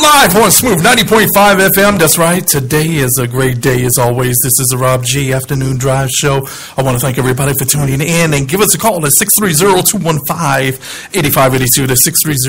live on Smooth 90.5 FM. That's right. Today is a great day as always. This is the Rob G Afternoon Drive Show. I want to thank everybody for tuning in and give us a call at 630-215-8582. That's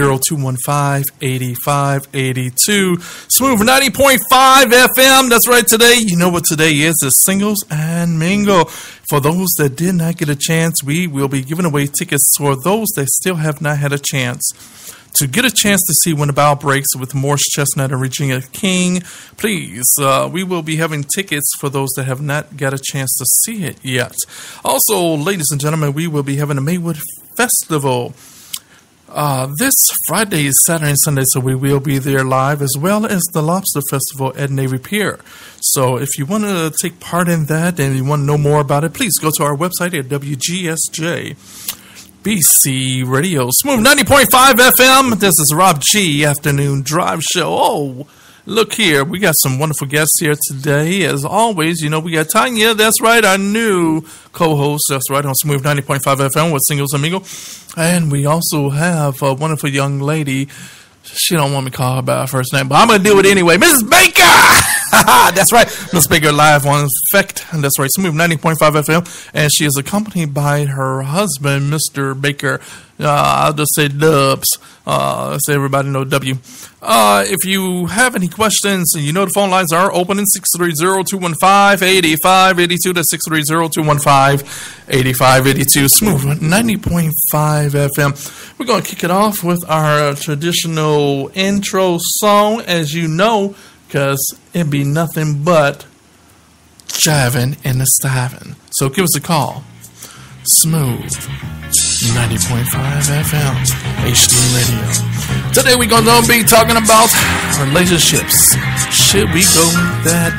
630-215-8582. Smooth 90.5 FM. That's right. Today, you know what today is. It's Singles and Mingle. For those that did not get a chance, we will be giving away tickets for those that still have not had a chance. To get a chance to see When the Bow Breaks with Morris Chestnut and Regina King, please, we will be having tickets for those that have not got a chance to see it yet. Also, ladies and gentlemen, we will be having a Maywood Festival this Friday, Saturday, and Sunday, so we will be there live, as well as the Lobster Festival at Navy Pier. So if you want to take part in that and you want to know more about it, please go to our website at WGSJ. BC Radio, Smooth 90.5 FM. This is Rob G Afternoon Drive Show. Oh, look here. We got some wonderful guests here today. As always, you know, we got Tanya. That's right, our new co-host. That's right, on Smooth 90.5 FM with Singles and Mingle. And we also have a wonderful young lady. She don't want me to call her by her first name, but I'm going to do it anyway. Mrs. Baker! That's right. Miss Baker live on Effect. That's right. Smooth 90.5 FM. And she is accompanied by her husband, Mr. Baker. I'll just say Dubs. So everybody know W. If you have any questions, you know the phone lines are open in 630-215-8582. That's 630-215-8582. Smooth 90.5 FM. We're going to kick it off with our traditional intro song, as you know, because it'd be nothing but jiving and the stiving. So give us a call. Smooth 90.5 FM HD Radio. Today we're going to be talking about relationships. Should we go with that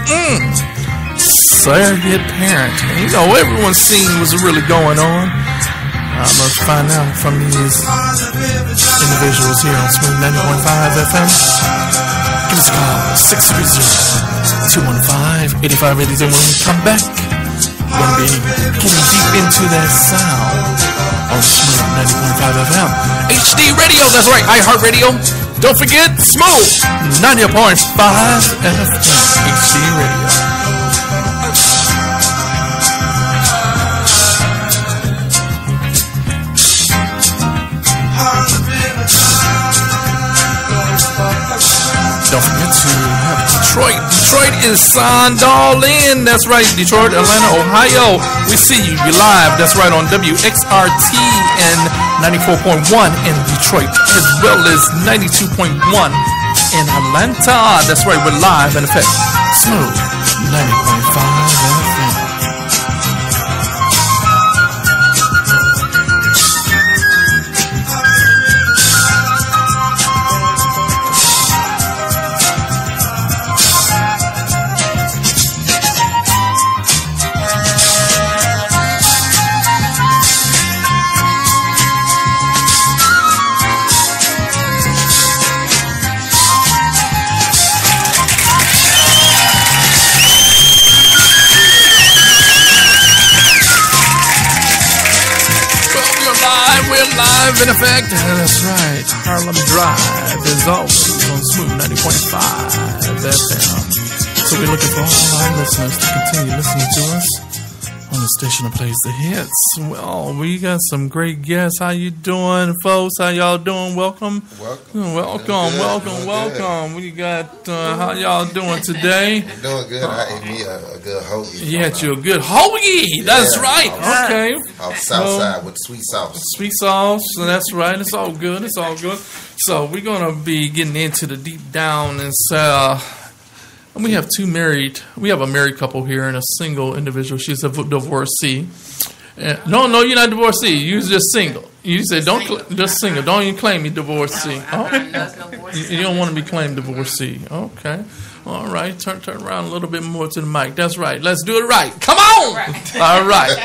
surrogate parent? And you know, everyone's seen what's really going on. I must find out from these individuals here on Smooth 90.5 FM. Give us a call, 630-215-8582. When we come back, we're going to be getting deep into that sound on Smooth 90.5 FM. HD Radio, that's right, iHeartRadio. Don't forget, Smooth 90.5 FM, HD Radio. Don't forget to have Detroit. Detroit is signed all in. That's right, Detroit, Atlanta, Ohio. We see you. You're live. That's right, on WXRT and 94.1 in Detroit, as well as 92.1 in Atlanta. That's right, we're live in effect. Smooth 90.5 FM. Live in effect, that's right. Harlem Drive is always on Smooth 90.5 FM. So we're looking for all our listeners to continue listening to us on the station that plays the hits. Well, we got some great guests. How you doing, folks? How y'all doing? Welcome. Welcome. We got, how y'all doing today? Doing good. I ate me a good hoagie. You had you a good hoagie. That's right. Okay. Off South Side with sweet sauce. Sweet sauce. That's right. It's all good. It's all good. So we're going to be getting into the deep down and we have a married couple here and a single individual. She's a divorcee. No, you're not divorcee. You're just single. You say just single. Don't even claim you're divorcee. You don't want to be claimed divorcee. Okay. All right. Turn around a little bit more to the mic. That's right. Let's do it right. Come on. Right. All right.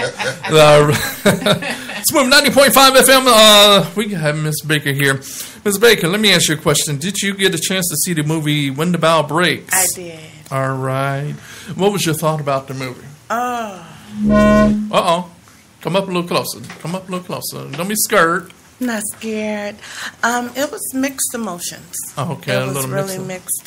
Smooth 90.5 FM. We have Miss Baker here. Miss Baker, let me ask you a question. Did you get a chance to see the movie When the Bow Breaks? I did. All right. What was your thought about the movie? Oh. Uh-oh. Come up a little closer. Don't be scared. Not scared. It was mixed emotions. Okay, it a was little really mixed.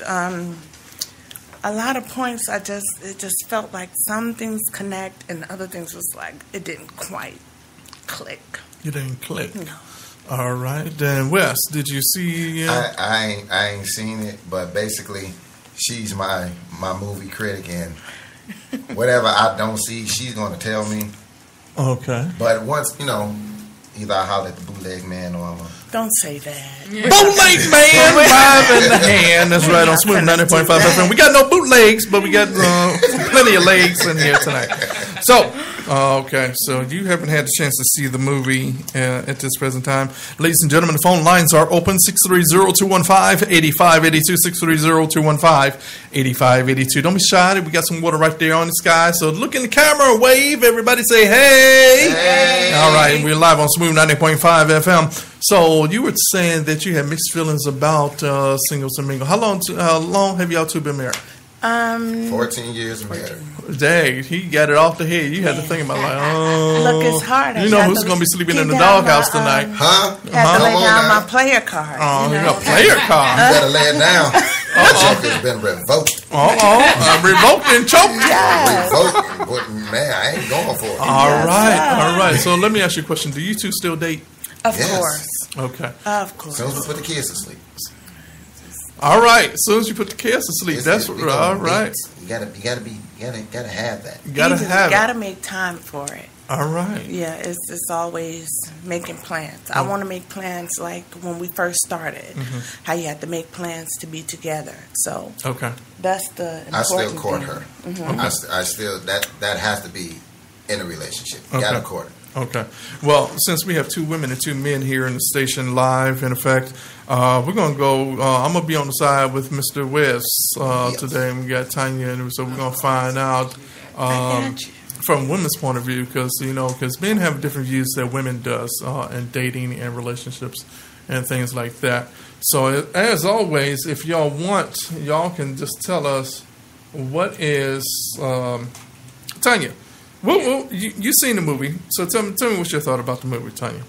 A lot of points, it just felt like some things connect, and other things was like it didn't quite click. You didn't click. No. All right, then Wes, did you see? I ain't seen it, but basically, she's my movie critic, and whatever I don't see, she's gonna tell me. Okay. But once either I holler at the bootleg man or I'm a. Don't say that. Bootleg man, live in the hand. That's right on Smooth 90.5 FM. We got no bootlegs, but we got plenty of legs in here tonight. So, okay, so you haven't had the chance to see the movie at this present time. Ladies and gentlemen, the phone lines are open, 630-215-8582, 630-215-8582. Don't be shy. We got some water right there on the sky. So look in the camera, wave. Everybody say, hey. Hey. All right, we're live on Smooth 90.5 FM. So you were saying that you had mixed feelings about Singles and Mingle. How long have y'all two been married? 14 years married. Dang, he got it off the head. You had to think about Look, it's hard. You know who's going to be sleeping in the doghouse tonight? Huh? Had to lay down now. my player card. Oh, you got a player card. You better lay it down. That joke has been revoked. Revoked and choked. Yes. Revoked. But, man, I ain't going for it. All right. So let me ask you a question. Do you two still date? Of Yes. course. Okay. Of course. As soon as we put the kids to sleep. All right. As soon as you put the kids to sleep, that's We all gonna right. meet. You gotta have that. You gotta have it. Gotta make time for it. All right. Yeah, it's always making plans. I want to make plans like when we first started, how you had to make plans to be together. So Okay. that's the important I still court thing. her. Mm-hmm. I still that has to be in a relationship. You Okay. gotta court her. Okay. Well, since we have two women and two men here in the station live, in effect, we're going to go. I'm going to be on the side with Mr. West today, and we got Tanya, and so we're going to find out from women's point of view, because men have different views that women does in dating and relationships and things like that. So, as always, if y'all want, y'all can just tell us what is Tanya. Well, you seen the movie, so tell me what's your thought about the movie, Tanya.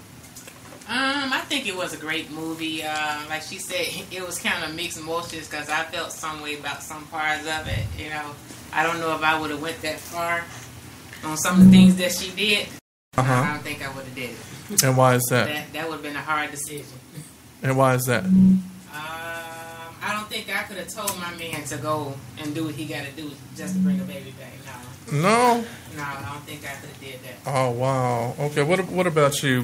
I think it was a great movie. Like she said, it was kind of mixed emotions because I felt some way about some parts of it. I don't know if I would have went that far on some of the things that she did. I don't think I would have did it. And why is that? That would have been a hard decision. And why is that? I don't think I could have told my man to go and do what he got to do just to bring a baby back. No. No, I don't think I could have did that. Oh wow. Okay. What about you,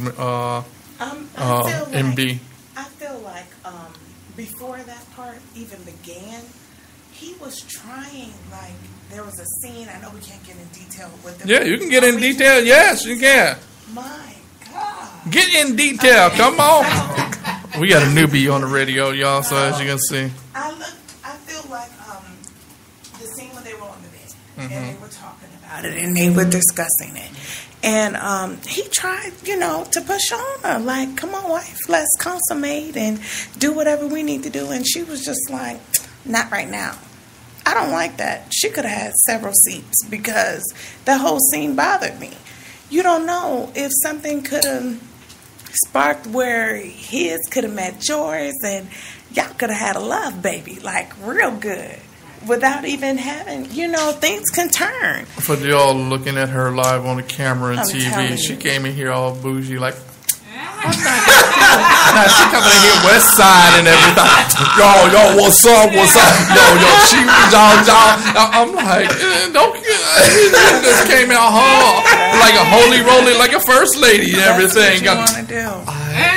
MB? I feel like before that part even began, he was trying. Like there was a scene. I know we can't get in detail with it. Yeah, you can get in detail. Yes, you can. My God. Get in detail. Come on. We got a newbie on the radio, y'all. So as you can see. I feel like the scene when they were on the bed and they were talking about it and they were discussing it. And he tried, to push on her. Like, come on, wife, let's consummate and do whatever we need to do. And she was just like, not right now. I don't like that. She could have had several seats because that whole scene bothered me. You don't know if something could have sparked where his could have met yours and y'all could have had a love baby, like real good. Without even having, things can turn. For y'all looking at her live on the camera and I'm TV, telling she you. came in here all bougie, like. Nah, she coming in here West Side and everything. Yo, what's up? Yo, she, y'all. I'm like, don't. Just came out hard like a holy roly, like a first lady and everything. That's what you want to do.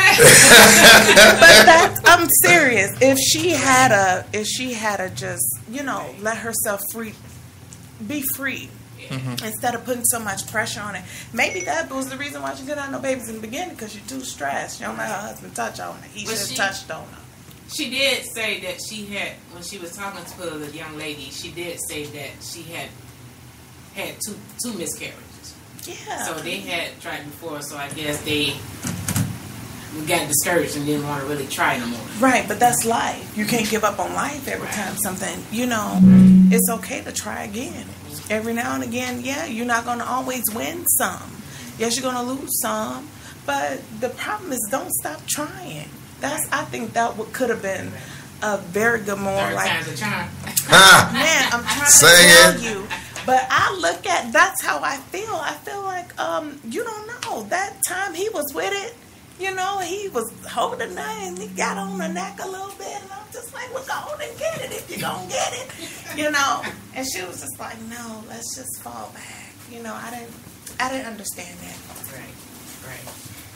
But I'm serious. If she had just, let herself be free. Instead of putting so much pressure on it. Maybe that was the reason why she didn't have no babies in the beginning, because you're too stressed. You don't let her husband touch on her. He should have touched on her. She did say that she had, when she was talking to the young lady, she did say that she had two miscarriages. Yeah. So they had tried before, so I guess they got discouraged and didn't want to really try no more. Right, but that's life. You can't give up on life every time something, it's okay to try again. Every now and again, yeah, you're not going to always win some. Yes, you're going to lose some, But the problem is, don't stop trying. I think that could have been a very good more Third like. time's a charm. Man, I'm trying Say to tell it. you. But I look at, that's how I feel. I feel like, you don't know. That time he was with it, you know, he was holding her and he got on her neck a little bit. And I'm just like, well, go on and get it if you're going to get it, you know. And she was just like, no, let's just fall back. You know, I didn't understand that. Right.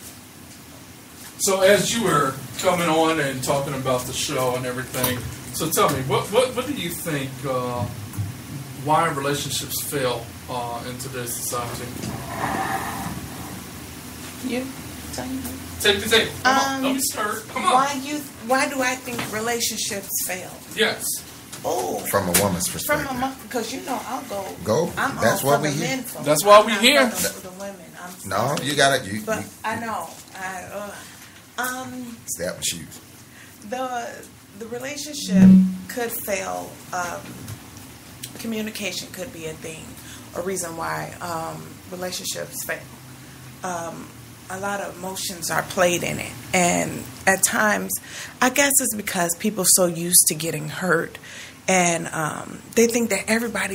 So as you were coming on and talking about the show and everything, so tell me, what do you think, why relationships fail in today's society? You? Tell me. Take the tape. Come on, don't be scared. Come on. Why do I think relationships fail? Yes. Oh, From a woman's perspective. because you know I'll go. Go. I'm That's all why for we the here. men folk. That's why we I'm not here. for the women. No, you got it. But I know. Step and shoes. The relationship could fail. Communication could be a thing, a reason why relationships fail. A lot of emotions are played in it, and at times, I guess it's because people are so used to getting hurt, and they think that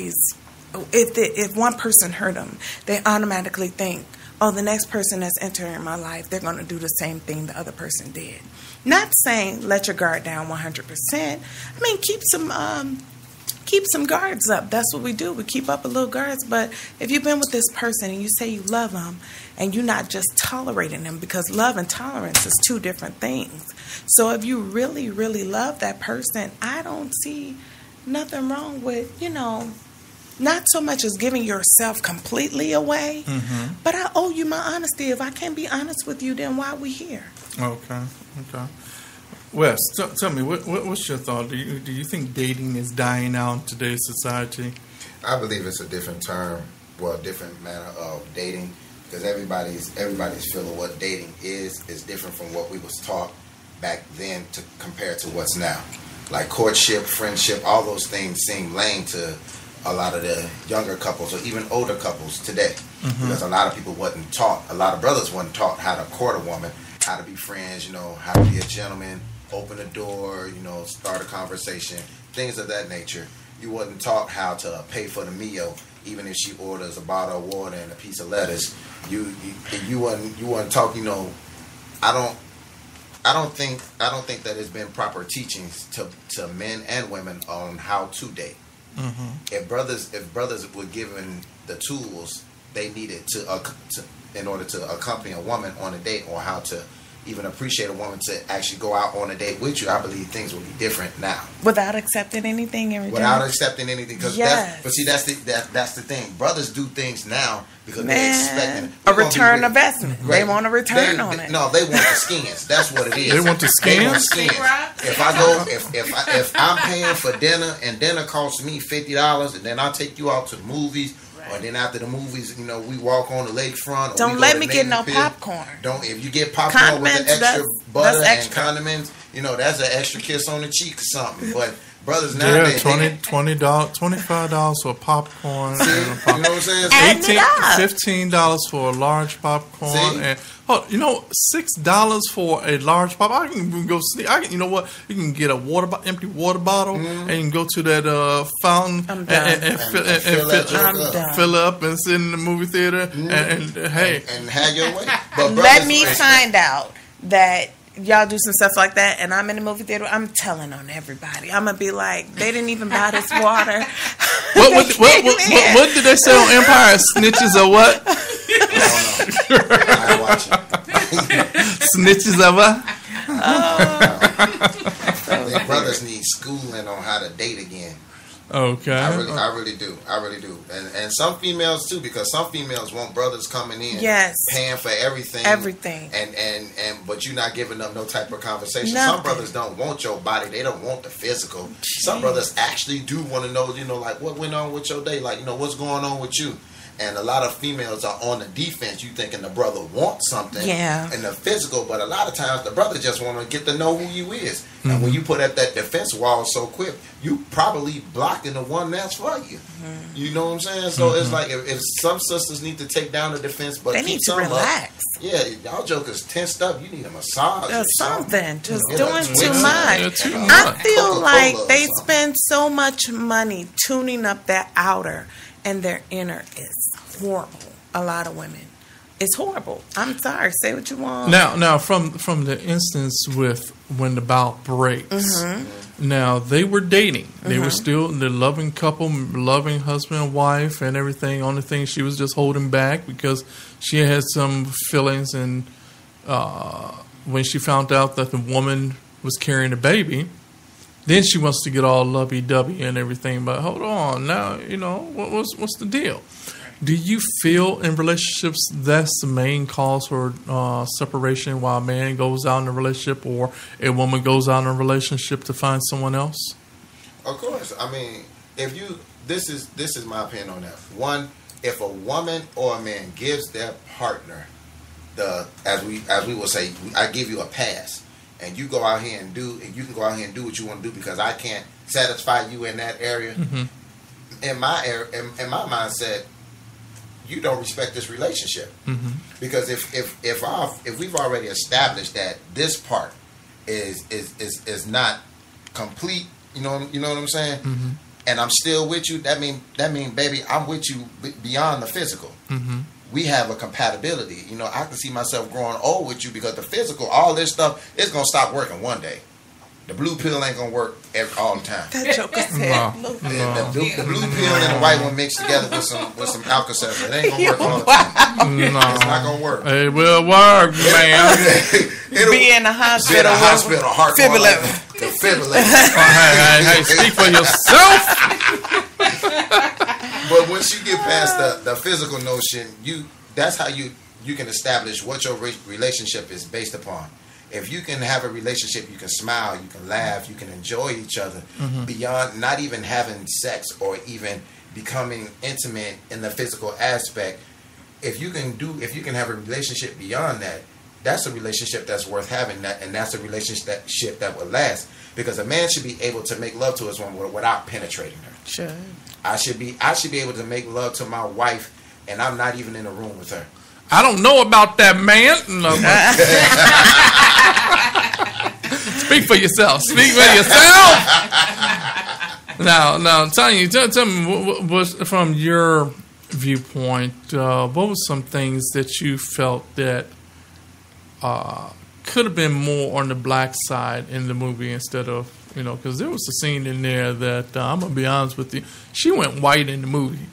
if one person hurt them, they automatically think, oh, the next person that's entering my life, they're going to do the same thing the other person did. Not saying let your guard down 100%. I mean, keep some guards up. That's what we do. We keep up a little guards. But if you've been with this person and you say you love them and you're not just tolerating them, because love and tolerance is two different things. So if you really, really love that person, I don't see nothing wrong with, you know, not so much as giving yourself completely away, but I owe you my honesty. If I can't be honest with you, then why are we here? Okay. Wes, tell me, what's your thought? Do you think dating is dying out in today's society? I believe it's a different term, different manner of dating, because everybody's feel of what dating is different from what we was taught back then to compare to what's now. Like courtship, friendship, all those things seem lame to a lot of the younger couples or even older couples today, because a lot of people wasn't taught, a lot of brothers wasn't taught how to court a woman, how to be friends, you know, how to be a gentleman, open a door, you know, start a conversation, things of that nature. You wasn't taught how to pay for the meal, even if she orders a bottle of water and a piece of lettuce. You wasn't taught, you know. I don't think that there's been proper teachings to men and women on how to date. If brothers were given the tools they needed in order to accompany a woman on a date, or how to even appreciate a woman to actually go out on a date with you, I believe things would be different now. Without accepting anything in return. Without accepting anything, because yes. that's the thing. Brothers do things now because they're expecting a return investment. Right. They want a return on it. No, they want the skins. That's what it is. They want the skins. If I'm paying for dinner and dinner costs me $50, and then I take you out to the movies. Or then after the movies, you know, we walk on the lakefront. Don't let me get no popcorn. If you get popcorn with the extra butter and condiments, you know, that's an extra kiss on the cheek or something. But brothers nowadays, $20, $25 for popcorn. See, you know what I'm saying? $15 for a large popcorn. See? And $6 for a large pop. I can even go see. You know what? You can get a empty water bottle, and you can go to that fountain and fill up and sit in the movie theater and have your way. But let me find out that y'all do some stuff like that, and I'm in the movie theater. I'm telling on everybody. I'm gonna be like, they didn't even buy this water. What did they say on Empire? Snitches or what? I watch it. Snitches or what? Brothers need schooling on how to date again. Okay. I really do. And some females too, because some females want brothers coming in, paying for everything. And but you're not giving them no type of conversation. Nothing. Some brothers don't want your body. They don't want the physical. Some brothers actually do want to know, you know, like what went on with your day, like, you know, what's going on with you. And a lot of females are on the defense. You thinking the brother wants something in the physical, but a lot of times the brother just want to get to know who you is. And when you put up that defense wall so quick, you probably blocking the one that's for you. You know what I'm saying? So it's like if some sisters need to take down the defense, but they need to relax. Yeah, y'all jokers tensed up. You need a massage or something. Just doing too much. I feel like they spend so much money tuning up their outer, and their inner is horrible. A lot of women. It's horrible. I'm sorry. Say what you want. Now, from the instance with when the bout breaks, now they were dating. They were still the loving couple, loving husband and wife, and everything. Only thing she was just holding back because she had some feelings, and when she found out that the woman was carrying a baby, then she wants to get all lovey-dovey and everything. But hold on, now what's the deal? Do you feel in relationships that's the main cause for separation, while a man goes out in a relationship or a woman goes out in a relationship to find someone else? Of course. I mean, this is my opinion on that. One, if a woman or a man gives their partner as we will say, I give you a pass, and you go out here and you can go out here and do what you want to do because I can't satisfy you in that area. In my mindset, you don't respect this relationship because if we've already established that this part is not complete, you know what I'm saying, and I'm still with you, that mean baby, I'm with you beyond the physical. We have a compatibility. I can see myself growing old with you because the physical, all this stuff, it's gonna stop working one day. The blue pill ain't gonna work all the time. That joker said blue pill. The blue pill and the white one mixed together with some Alka-Seltzer. It ain't gonna work all the time. It's not gonna work. It will work, man. Be in the hospital. Be in the hospital. Heart defibrillator. Hey, speak for yourself. But once you get past the physical notion, that's how you can establish what your relationship is based upon. If you can have a relationship, you can smile, you can laugh, you can enjoy each other beyond not even having sex or even becoming intimate in the physical aspect. If you can have a relationship beyond that, that's a relationship that's worth having, and that's a relationship that will last. Because a man should be able to make love to his woman without penetrating her. Sure. I should be able to make love to my wife, and I'm not even in a room with her. I don't know about that, man. Speak for yourself. Speak for yourself. Now, tell me, what from your viewpoint, what were some things that you felt that could have been more on the black side in the movie instead of, because there was a scene in there that, I'm going to be honest with you, she went white in the movie.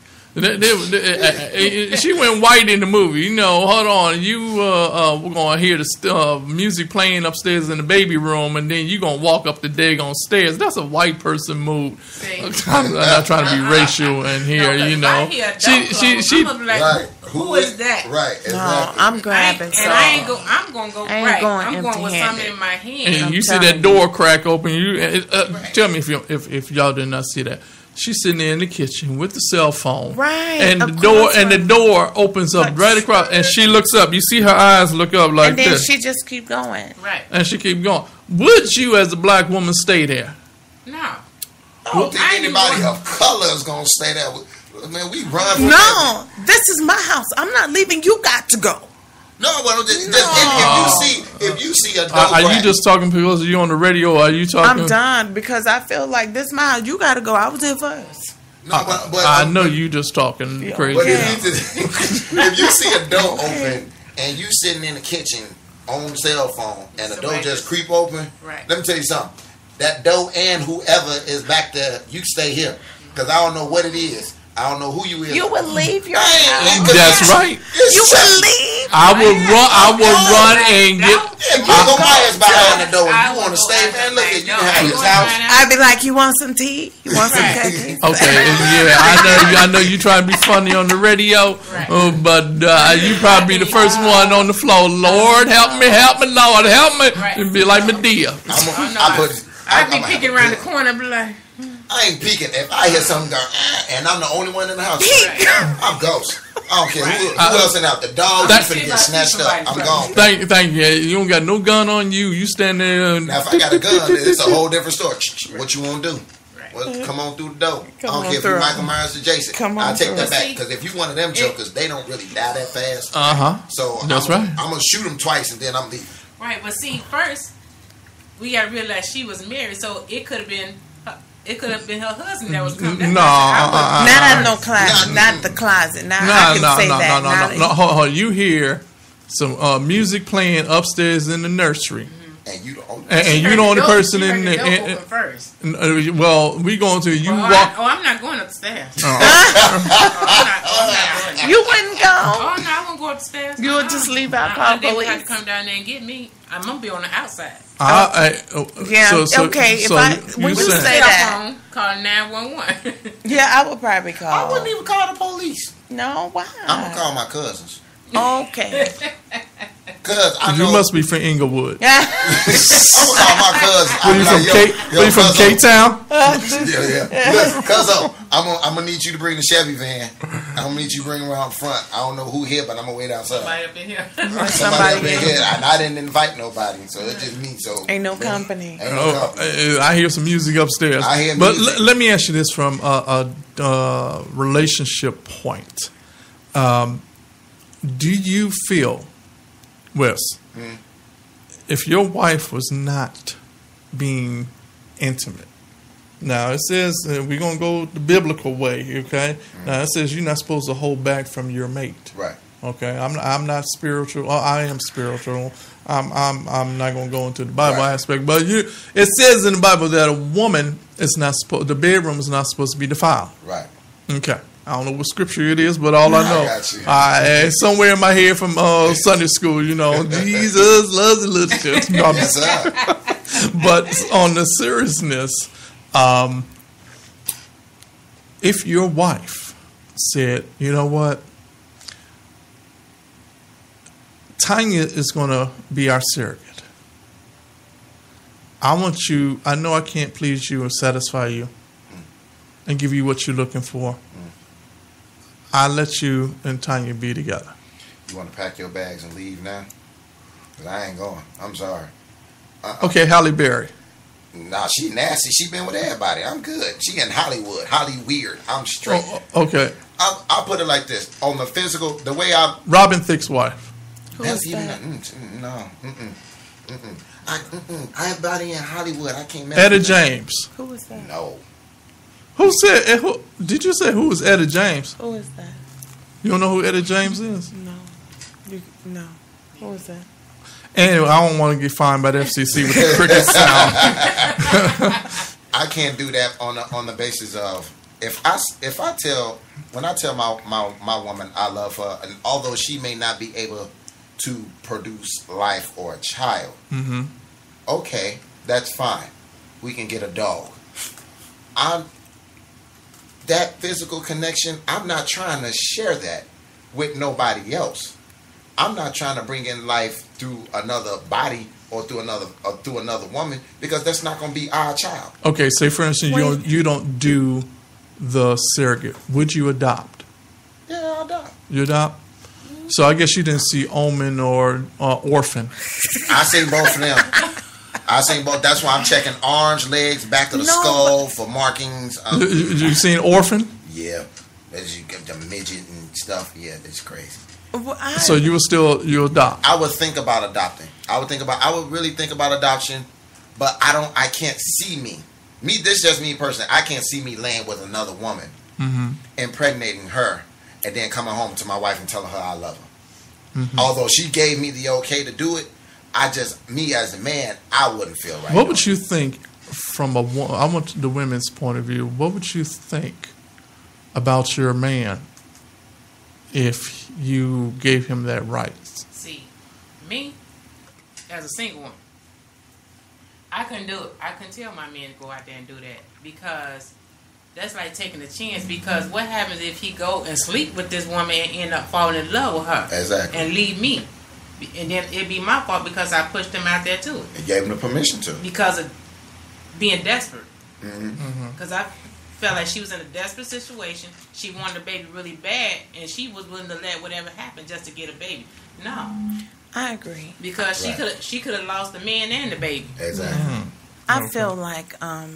She went white in the movie. Hold on. We're going to hear the music playing upstairs in the baby room, and then you're going to walk up the daggone stairs. That's a white person move. I'm not trying to be racial in here, She like, who is that? Right. Exactly. No, I'm grabbing. I'm going to go right. I'm going with something in my hand. And you see that door crack open. Tell me if y'all did not see that. She's sitting there in the kitchen with the cell phone, right? And the door opens up right across, and she looks up. You see her eyes look up like this. And then she just keep going, right? And she keep going. Would you, as a black woman, stay there? No. I don't think anybody of color is gonna stay there. Man, we run. From everything. This is my house. I'm not leaving. You got to go. No, but if you see a dope are you just talking because you're on the radio? Or are you talking? I'm done because I feel like this is my house. You got to go. I was there first. No, but I know you just talking crazy. But if you see a door open and you sitting in the kitchen on the cell phone and the door just creep open, right. Let me tell you something. That door and whoever is back there, you stay here because I don't know what it is. I don't know who you is. You will leave your house. That's right. You will leave. I will run and get. If you go my ass behind the door and you want to stay, man, look at you have his house. I'd be like, you want some tea? You want some cookies? Okay, yeah, I know you trying to be funny on the radio, but you probably be the first one on the floor. Lord, help me, Lord, help me. And be like Medea. I'd be peeking around the corner, be like. I ain't peeking. If I hear something go, and I'm the only one in the house, I'm ghost. I don't care who else in out. The dog is finna get snatched up. I'm gone. Thank you. You don't got no gun on you. You stand there. And now, if I got a gun, it's a whole different story. What you want to do? Well, come on through the door. I don't care if you're Michael Myers or Jason. I'll take that back. Because if you one of them jokers, they don't really die that fast. So that's right. I'm going to shoot them twice and then I'm leaving. Right, but see, first, we got to realize she was married, so it could have been her husband that was coming. Not no closet, not the closet. Now I can say that. No. Hold on. You hear some music playing upstairs in the nursery. And you the only person in there. First. Well, we going to you walk. I'm not going upstairs. You wouldn't go. Oh no, I won't go upstairs. You would just leave out call police. They have to come down there and get me. I'm gonna be on the outside. Okay. When you say that, call 911. Yeah, I would probably call. I wouldn't even call the police. No, why? I'm gonna call my cousins. Okay. Cause I know you must be from Inglewood. I'm gonna call my cousin. Were you from K-Town? Yeah. Listen, cuz I'm gonna need you to bring the Chevy van. I'm gonna need you to bring around front. I don't know who here, but I'm gonna wait outside. Somebody up in here. Somebody up in here. I didn't invite nobody, so it's just me. So ain't no company. I hear some music upstairs. I hear but music. Let me ask you this from a relationship point. Do you feel, Wes, if your wife was not being intimate? Now, it says, we're going to go the biblical way, okay? Now, it says you're not supposed to hold back from your mate. Right. Okay? I'm not spiritual. Well, I am spiritual. I'm not going to go into the Bible aspect. But it says in the Bible that a woman is not supposed, the bedroom is not supposed to be defiled. Right. Okay. I don't know what scripture it is, but all I know, got somewhere in my head from Sunday school, Jesus loves the little church. No, yes, sir. But on the seriousness, if your wife said, you know what, Tanya is going to be our surrogate. I know I can't please you and satisfy you and give you what you're looking for. I'll let you and Tanya be together. You want to pack your bags and leave now? Because I ain't going. I'm sorry. Okay, Halle Berry. Nah, she nasty. She been with everybody. I'm good. She in Hollywood. Holly weird. I'm straight. Okay. I'll put it like this. On the physical, the way Robin Thicke's wife. Who is that? No. I have body in Hollywood. I can't remember. Etta James. Who was that? No. Who said? Did you say who was Etta James? Who is that? You don't know who Etta James is? No. No. Who is that? Anyway, I don't want to get fined by the FCC with the cricket sound. I can't do that on the basis of if I tell my woman I love her, and although she may not be able to produce life or a child, okay, that's fine. We can get a dog. That physical connection, I'm not trying to share that with nobody else. I'm not trying to bring in life through another body or through another woman, because that's not going to be our child. Okay, say for instance, you don't do the surrogate. Would you adopt? Yeah, I'll adopt. You adopt? So I guess you didn't see Omen or Orphan. I seen both of them. I seen both. That's why I'm checking arms, legs, back of the skull for markings. You seen Orphan? Yeah. As you get the midget and stuff. Yeah, that's crazy. So you adopt? I would think about adopting. I would really think about adoption, but I can't see me. This is just me personally. I can't see me laying with another woman, impregnating her, and then coming home to my wife and telling her I love her. Although she gave me the okay to do it, me as a man, I wouldn't feel right. What would you think from I want the women's point of view, what would you think about your man if you gave him that right? See, me, as a single one, I couldn't do it. I couldn't tell my man to go out there and do that, because that's like taking a chance. Because what happens if he go and sleep with this woman and end up falling in love with her? Exactly. And leave me? And then it'd be my fault because I pushed him out there too. You gave him the permission to. Because of being desperate. Because I felt like she was in a desperate situation. She wanted a baby really bad, and she was willing to let whatever happen just to get a baby. No, I agree. Because she could have lost the man and the baby. Exactly. I feel like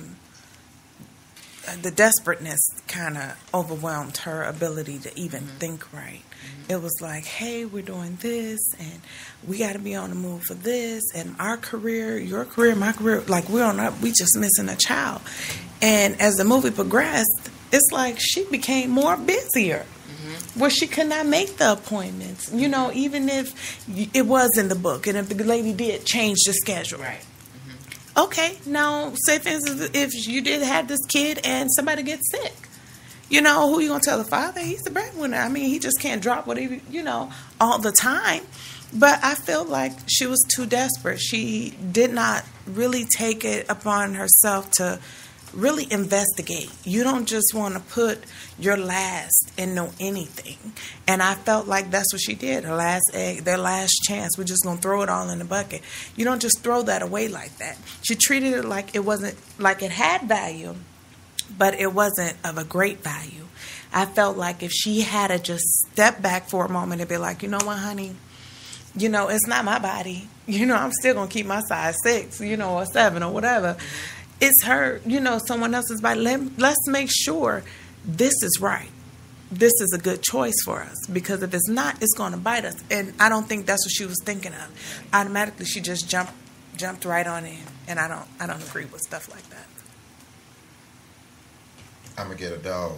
the desperateness kind of overwhelmed her ability to even think right. It was like, hey, we're doing this, and we got to be on the move for this, and our career, your career, my career, like we just missing a child. And as the movie progressed, it's like she became more busier, where she could not make the appointments. You know, even if it was in the book, and if the lady did change the schedule. Right. Okay, now, say for instance, if you did have this kid and somebody gets sick, you know, who you going to tell the father? He's the breadwinner. I mean, he just can't drop whatever, all the time. But I feel like she was too desperate. She did not really take it upon herself to really investigate. You don't just want to put your last and know anything. And I felt like that's what she did. Her last egg, their last chance. We're just going to throw it all in the bucket. You don't just throw that away like that. She treated it like it wasn't, like it had value, but it wasn't of a great value. I felt like if she had to just step back for a moment and be like, you know what, honey? It's not my body. I'm still going to keep my size 6, or 7 or whatever. It's her, someone else's body. Let's make sure this is right. This is a good choice for us, because if it's not, it's going to bite us. And I don't think that's what she was thinking of. Automatically, she just jumped right on in, and I don't agree with stuff like that. I'm gonna get a dog.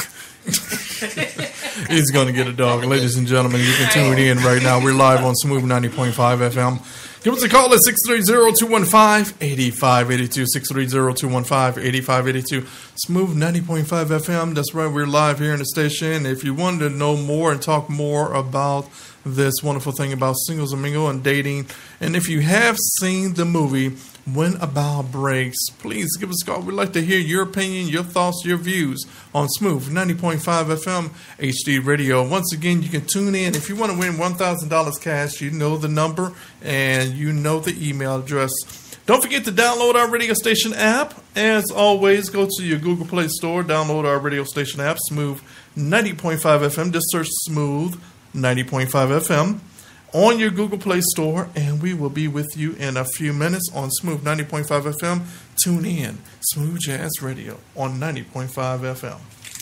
He's going to get a dog. Ladies and gentlemen, you can tune in right now. We're live on Smooth 90.5 FM. Give us a call at 630-215-8582, 630-215-8582. Smooth 90.5 FM. That's right, we're live here in the station. If you wanted to know more and talk more about this wonderful thing about singles and mingle and dating, and if you have seen the movie When a Bow Breaks, please give us a call. We'd like to hear your opinion, your thoughts, your views on Smooth 90.5 FM HD Radio. Once again, you can tune in. If you want to win $1,000 cash, you know the number and you know the email address. Don't forget to download our radio station app. As always, go to your Google Play Store, download our radio station app, Smooth 90.5 FM. Just search Smooth 90.5 FM on your Google Play Store, and we will be with you in a few minutes on Smooth 90.5 FM. Tune in, Smooth Jazz Radio on 90.5 FM.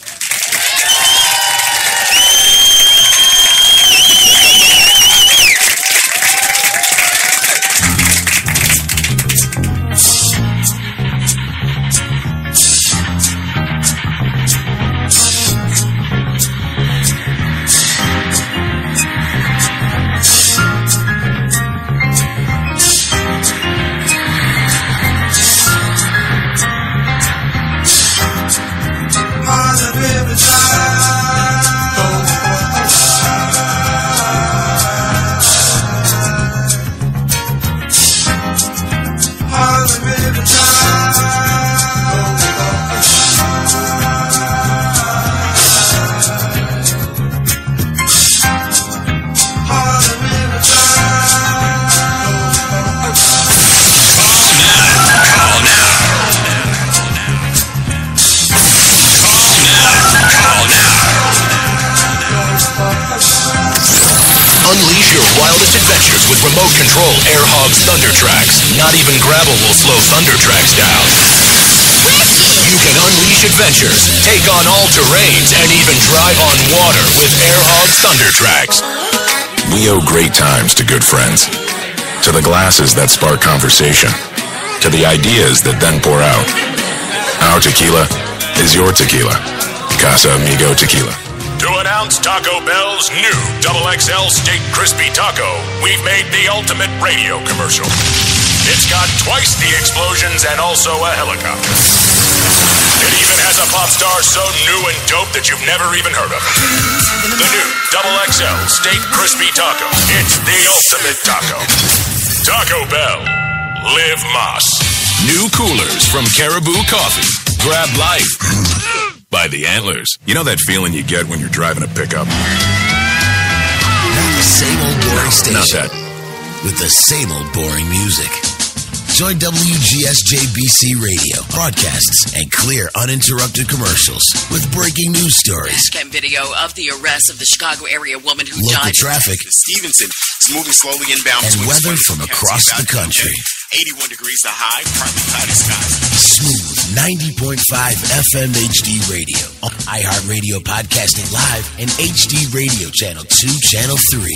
Remote control Air Hogs Thunder Tracks. Not even gravel will slow Thunder Tracks down. You can unleash adventures, take on all terrains, and even drive on water with Air Hogs Thunder Tracks. We owe great times to good friends. To the glasses that spark conversation. To the ideas that then pour out. Our tequila is your tequila. Casa Amigo Tequila. To announce Taco Bell's new XXL Steak Crispy Taco, we've made the ultimate radio commercial. It's got twice the explosions and also a helicopter. It even has a pop star so new and dope that you've never even heard of it. The new XXL Steak Crispy Taco. It's the ultimate taco. Taco Bell. Live Más. New coolers from Caribou Coffee. Grab life. By the antlers. You know that feeling you get when you're driving a pickup? Not the same old boring station. Not that. With the same old boring music. Join WGSJBC Radio, broadcasts, and clear, uninterrupted commercials with breaking news stories, Cam video of the arrest of the Chicago area woman who local died. traffic, Stevenson is moving slowly inbound. and weather from across the country. 81 degrees the high, partly cloudy skies. Smooth 90.5 FM HD Radio, on iHeartRadio podcasting live, and HD Radio Channel 2, Channel 3.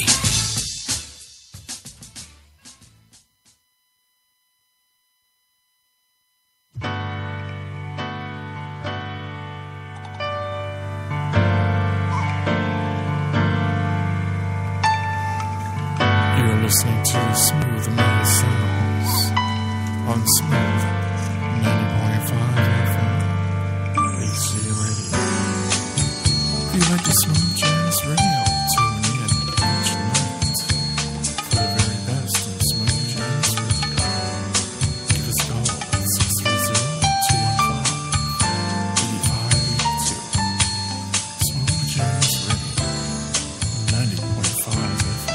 You're listening to Smooth Amount of Sounds on Smooth 90.5 FM AC Radio. If you like the smooth jazz radio, tune in each night for the very best in smooth jazz radio. Give us a call at 630-215-8582. Smooth Jazz Radio, 90.5 FM.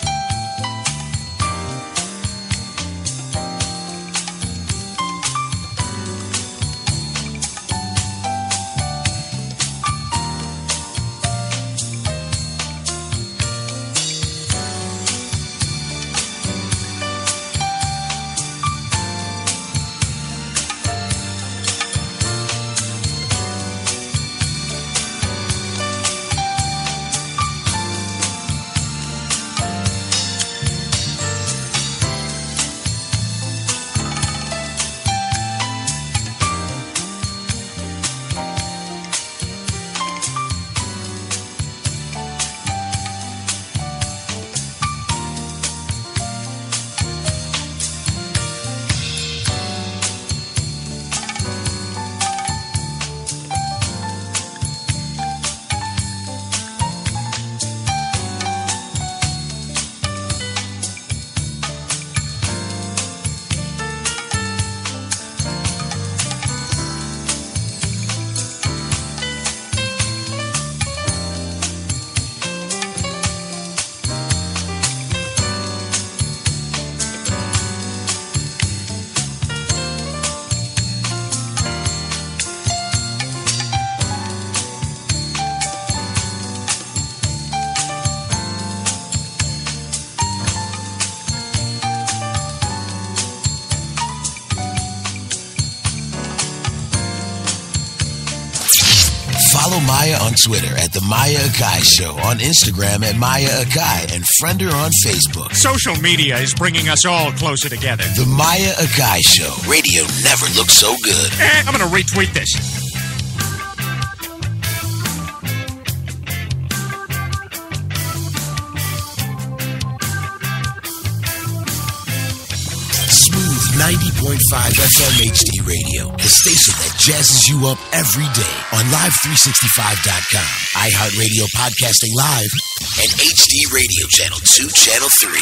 Follow Maya on Twitter at The Maya Akai Show, on Instagram at Maya Akai, and friend her on Facebook. Social media is bringing us all closer together. The Maya Akai Show. Radio never looked so good. I'm going to retweet this. Smooth 90.5 FM HD Radio, the station that jazzes you up every day on Live365.com, iHeartRadio podcasting live, and HD Radio Channel 2, Channel 3.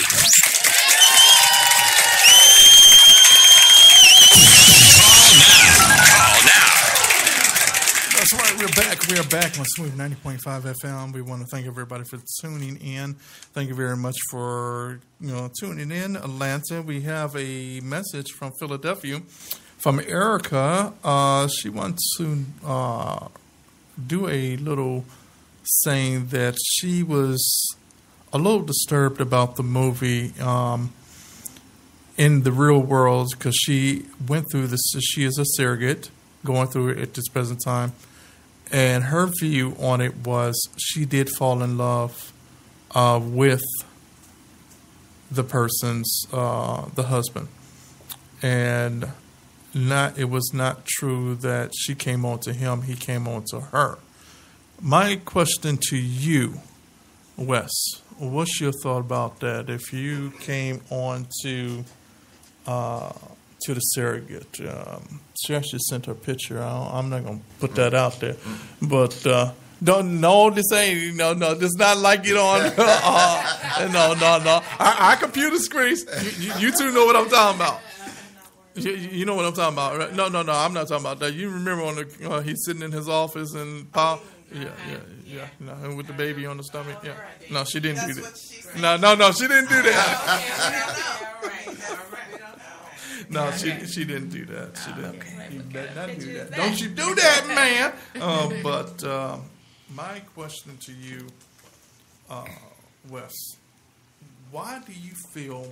Call now. That's right, we're back. We are back on Smooth 90.5 FM. We want to thank everybody for tuning in. Thank you very much for tuning in. Atlanta, we have a message from Philadelphia from Erica. She wants to do a little saying that she was a little disturbed about the movie in the real world because she went through this. She is a surrogate going through it at this present time. And her view on it was she did fall in love with the person's, the husband. And it was not true that she came on to him, he came on to her. My question to you, Wes, what's your thought about that? If you came on to the surrogate. She actually sent her a picture. I'm not going to put that out there. But this ain't, this is not like it on, no. Our computer screens, you two know what I'm talking about. You know what I'm talking about, right? No, I'm not talking about that. You remember on he's sitting in his office and yeah. And with the baby on the stomach, yeah. No, she didn't do that. No, she didn't do that. No, she didn't do that. She didn't. Okay. You better not do that. Don't you do that, man. But my question to you, Wes, why do you feel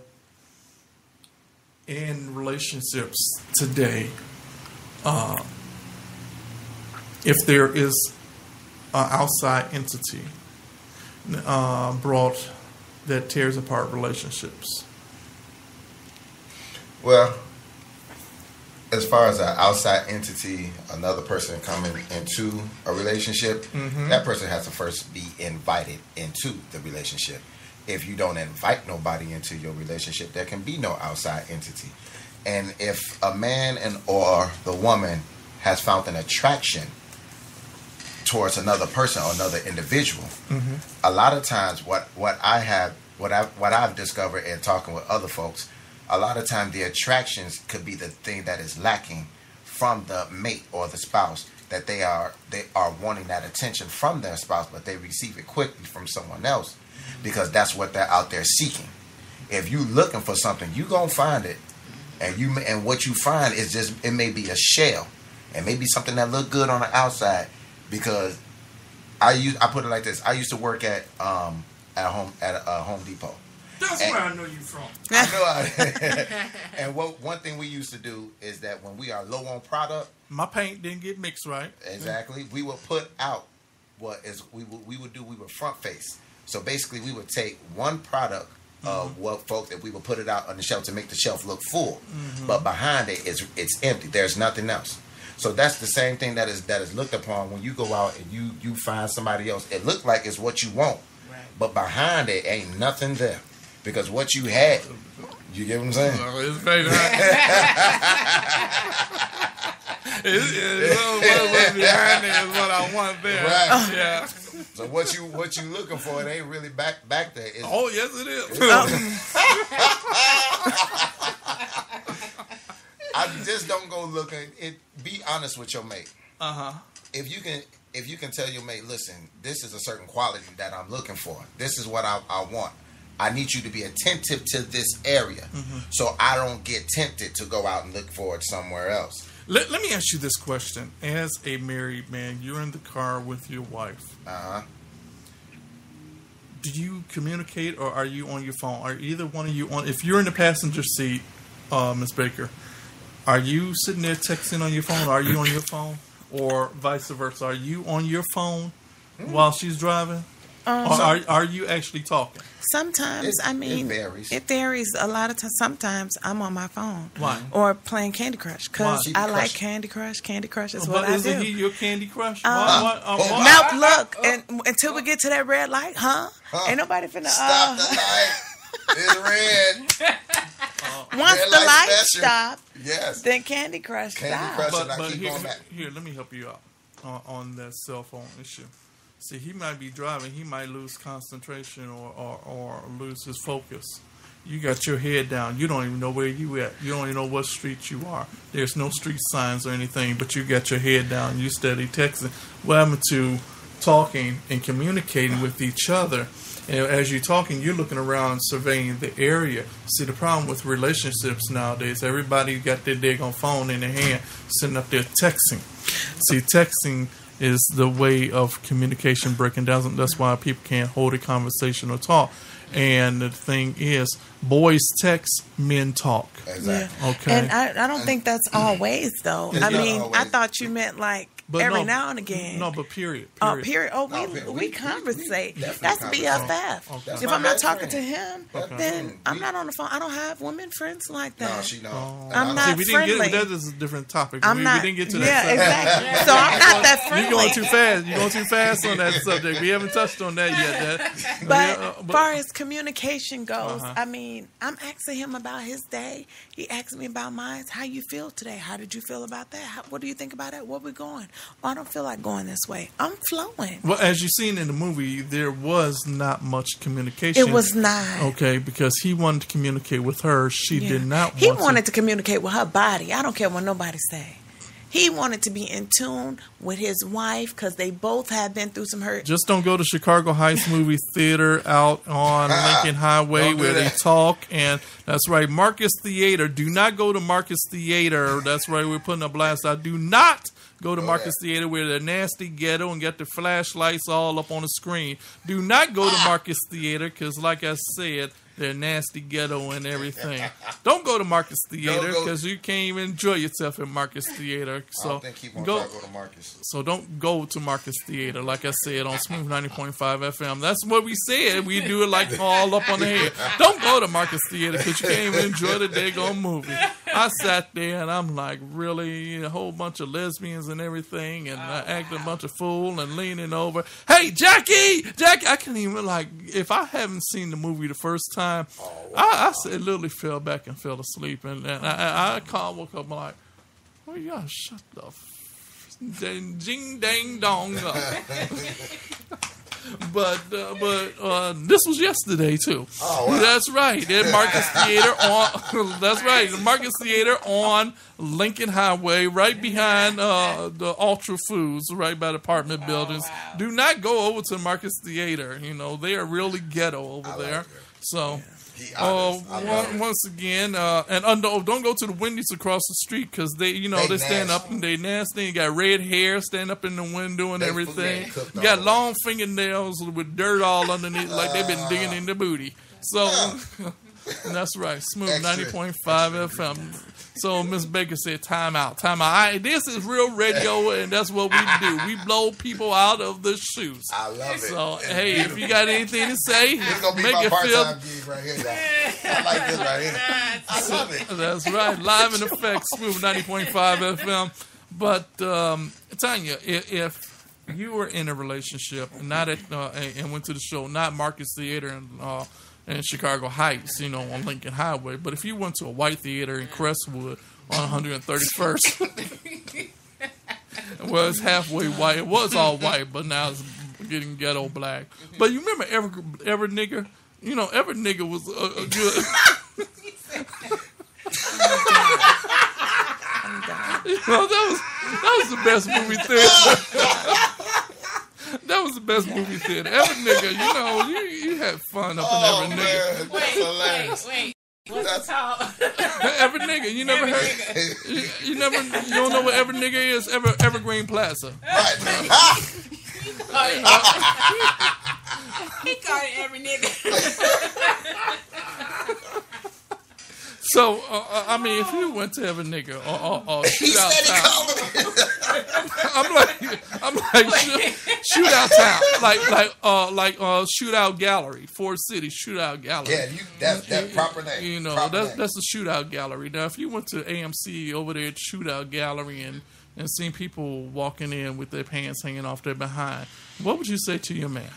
in relationships today, if there is an outside entity brought that tears apart relationships? Well, as far as an outside entity, another person coming into a relationship, that person has to first be invited into the relationship. If you don't invite nobody into your relationship, there can be no outside entity. And if a man or the woman has found an attraction towards another person or another individual, a lot of times what I've discovered in talking with other folks, a lot of times the attractions could be the thing that is lacking from the mate or the spouse, that they are wanting that attention from their spouse, but they receive it quickly from someone else because that's what they're out there seeking. If you looking for something, you gonna find it, and what you find is just, it may be a shell, and maybe something that look good on the outside. Because I put it like this: I used to work at Home Depot. That's where I know you from. And one thing we used to do is that when we are low on product, my paint didn't get mixed right. Exactly. We would put out we would front face. So basically, we would take one product of what folks, that we would put it out on the shelf to make the shelf look full, but behind it it's empty. There's nothing else. So that's the same thing that is looked upon when you go out and you find somebody else. It look like it's what you want, but behind it ain't nothing there, because what you had, you get what I'm saying? It's very What's behind it is what I want there. Right. Yeah. So what you looking for, it ain't really back there. Oh yes, it is. I just don't go looking. Be honest with your mate. If you can tell your mate, listen, this is a certain quality that I'm looking for. This is what I want. I need you to be attentive to this area, so I don't get tempted to go out and look for it somewhere else. Let me ask you this question: as a married man, you're in the car with your wife. Do you communicate, or are you on your phone? Are either one of you on? If you're in the passenger seat, Ms. Baker, are you sitting there texting on your phone? Or are you on your phone, or vice versa? Are you on your phone while she's driving, or are you actually talking? Sometimes, it varies. It varies a lot of times. Sometimes I'm on my phone. Why? Or playing Candy Crush, because I like Candy Crush. Candy Crush is what I do. Isn't he your Candy Crush? Now look, until we get to that red light, ain't nobody finna. Stop the light. It's red. Once red the light special. stop, yes, then Candy Crush stop. But here, let me help you out on that cell phone issue. See, he might be driving. He might lose concentration or lose his focus. You got your head down. You don't even know where you at. You don't even know what street you are. There's no street signs or anything, but you got your head down. You steady texting. What happened to talking and communicating with each other? And as you're talking, you're looking around, surveying the area. See, the problem with relationships nowadays, everybody got their daggone phone in their hand, sitting up there texting. See, texting is the way of communication breaking down. That's why people can't hold a conversation or talk. And the thing is, boys text, men talk. Exactly. Yeah. Okay. And I don't think that's always, though. It's I not mean, always. I thought you meant like every now and again. No, but period. Period. Oh, we conversate. That's BFF. Okay. If I'm not talking friend. to him, then I'm not on the phone. I don't have women friends like that. No, she don't. I'm not See, we didn't friendly. That is a different topic. I'm we not. didn't get to that. Yeah, subject. exactly. So I'm not that friendly. You're going too fast. You're going too fast on that subject. We haven't touched on that yet. But as far as communication goes, I mean, I'm asking him about his day. He asked me about mine. How you feel today? How did you feel about that? What do you think about that? Where we going? Oh, I don't feel like going this way. I'm flowing. Well, as you've seen in the movie, there was not much communication. It was not. Okay, because he wanted to communicate with her. She did not want He wanted to communicate with her body. I don't care what nobody say. He wanted to be in tune with his wife because they both had been through some hurt. Just don't go to Chicago Heights Movie Theater out on Lincoln Highway where they talk. And that's right, Marcus Theater. Do not go to Marcus Theater. That's right, we're putting a blast out. Do not go to Marcus Theater where they're nasty ghetto and get the flashlights all up on the screen. Do not go to Marcus Theater because, like I said, they're nasty ghetto and everything. Don't go to Marcus Theater because you can't even enjoy yourself at Marcus Theater. So I don't think he wants to go to Marcus. So don't go to Marcus Theater, like I said, on Smooth 90.5 FM. That's what we said. We do it like all up on the head. Don't go to Marcus Theater because you can't even enjoy the daggone movie. I sat there and I'm like, really? A whole bunch of lesbians and everything, and I acted a bunch of fool and leaning over. Hey, Jackie! I can't even, like, if I haven't seen the movie the first time, I literally fell back and fell asleep, and I woke up like, oh yeah, shut the ding dang dong up. But this was yesterday too. Oh, wow. That's right. At Marcus Theater on. That's right. The Marcus Theater on Lincoln Highway, right behind the Ultra Foods, right by the apartment buildings. Wow. Do not go over to Marcus Theater. You know they are really ghetto over there. So. Once again, don't go to the Wendy's across the street because they stand up and they nasty. You got red hair, stand up in the window and everything. You got long fingernails with dirt all underneath, like they've been digging in the booty. So that's right, Smooth 90.5 FM. So Miss Baker said, "Time out, time out." This is real radio, and that's what we do. We blow people out of the shoes. I love it. So hey, if you got anything to say, it's gonna be my part-time gig right here, y'all. I like this right here. I love it. That's right, live in effect, Smooth 90.5 FM. But Tanya, if you were in a relationship, not at and went to the show, not Marcus Theater in Chicago Heights, on Lincoln Highway. But if you went to a white theater in Crestwood on 131st, well, it's halfway white. It was all white, but now it's getting ghetto black. But you remember every nigga? Every nigga was a good. That was the best movie theater. That was the best movie theater. Every nigga, you had fun up in every nigga. Wait. What's the talk? Every nigga. You never heard? You don't know what every nigga is? Evergreen Plaza. Right. He called it every nigga. So, if you went to every nigga or shootout town, I'm like shootout town, like shootout gallery, Ford City shootout gallery. Yeah, that's that proper name. That's the shootout gallery. Now, if you went to AMC over there at shootout gallery and seen people walking in with their pants hanging off their behind, what would you say to your man?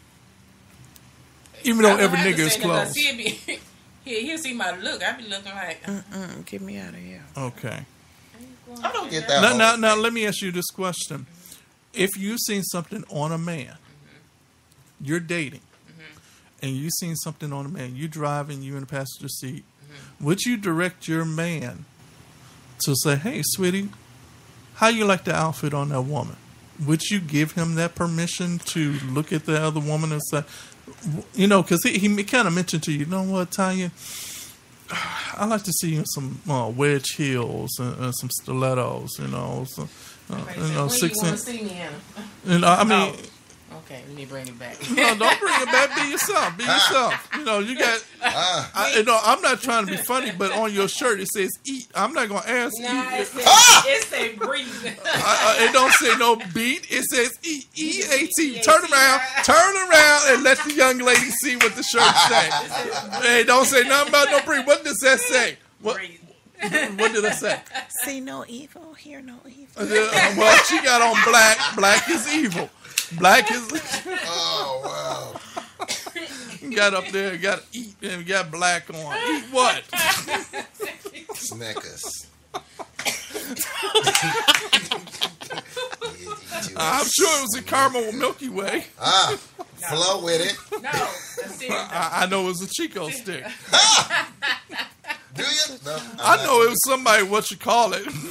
Even though every nigga is closed. He'll see my look. I be looking like, get me out of here. Okay. I don't get that. Now, let me ask you this question: if you've seen something on a man, you're dating, and you've seen something on a man, you driving, you in the passenger seat, would you direct your man to say, "Hey, sweetie, how you like the outfit on that woman?" Would you give him that permission to look at the other woman and say? Because he kind of mentioned to you, what, Tanya? I like to see you in some wedge heels and some stilettos, When 6 you want to see me in? Okay, let me bring it back. No, don't bring it back. Be yourself. Be yourself. You got. I'm not trying to be funny, but on your shirt it says "eat." I'm not gonna ask. It says breathe. It don't say no beat. It says eat. EAT. Turn around, and let the young lady see what the shirt say. Hey, don't say nothing about no breathe. What does that say? What did I say? See no evil, hear no evil. Well, she got on black. Black is evil. Black is. Oh, wow. Got up there, got to eat, and got black on. Eat what? Snickers. I'm sure it was a caramel Milky Way. Flow with it. No. I know it was a Chico stick. Do you? No, I know it was somebody, what you call it.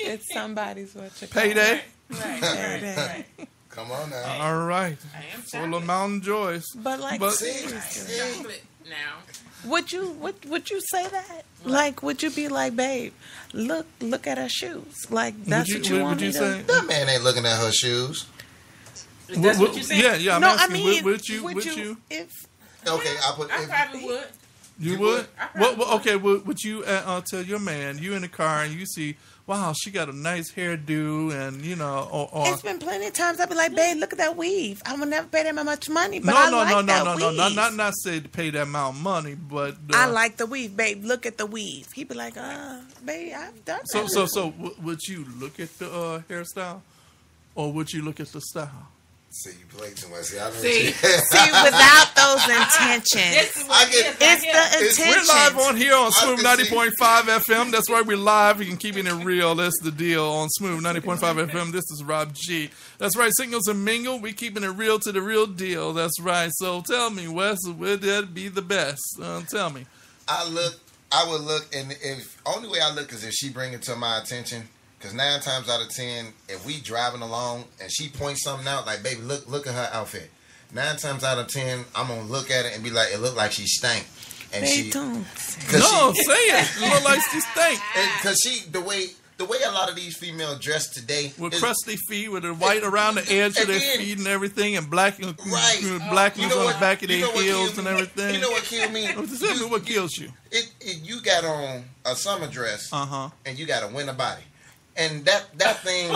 It's somebody's what you Payday. Right. Payday. Come on now. All right. I am Full of chocolate. Mountain Joys. But like, But- seriously, Chocolate now. would you say that? Like, would you be like, babe, look at her shoes? Like, that's what you want me to say? That man ain't looking at her shoes. That's what you said? Yeah. I'm No, I asking, mean, would you? If Okay, I put. I probably would. You would? I probably Well, okay, would you tell your man, you in the car and you see, wow, she got a nice hairdo and, you know, or it's been plenty of times I've been like, babe, look at that weave. I will never pay that much money, but I like that weave. not say to pay that amount of money, but I like the weave, babe. Look at the weave. He'd be like, babe, I've done that. So would you look at the hairstyle, or would you look at the style? See, you play too much. See, I know See, See, without those intentions, this is what I get- it is right it's here. the We're live intentions. on here on I Smooth can 90.5 FM. That's right, we're live. We can keep it real. That's the deal on Smooth 90.5 FM. This is Rob G. That's right, Singles and Mingle. We keeping it real to the real deal. That's right. So tell me, Wes, would that be the best? Tell me. I would look, and if only way I look is if she bring it to my attention. Because 9 times out of 10, if we driving along and she points something out, like, baby, look at her outfit. 9 times out of 10, I'm gonna look at it and be like, it look like she stank. And They don't. No, say it. You look like she stink. because the way a lot of these females dress today, With is- crusty feet, with the white around the edge of their Again. feet and everything, and black Right. blackness You know on what- the back of you their know what heels killed and me? everything. You know what killed me? Tell me what kills you. You got on a summer dress, Uh-huh. and you got a winter body, and that thing.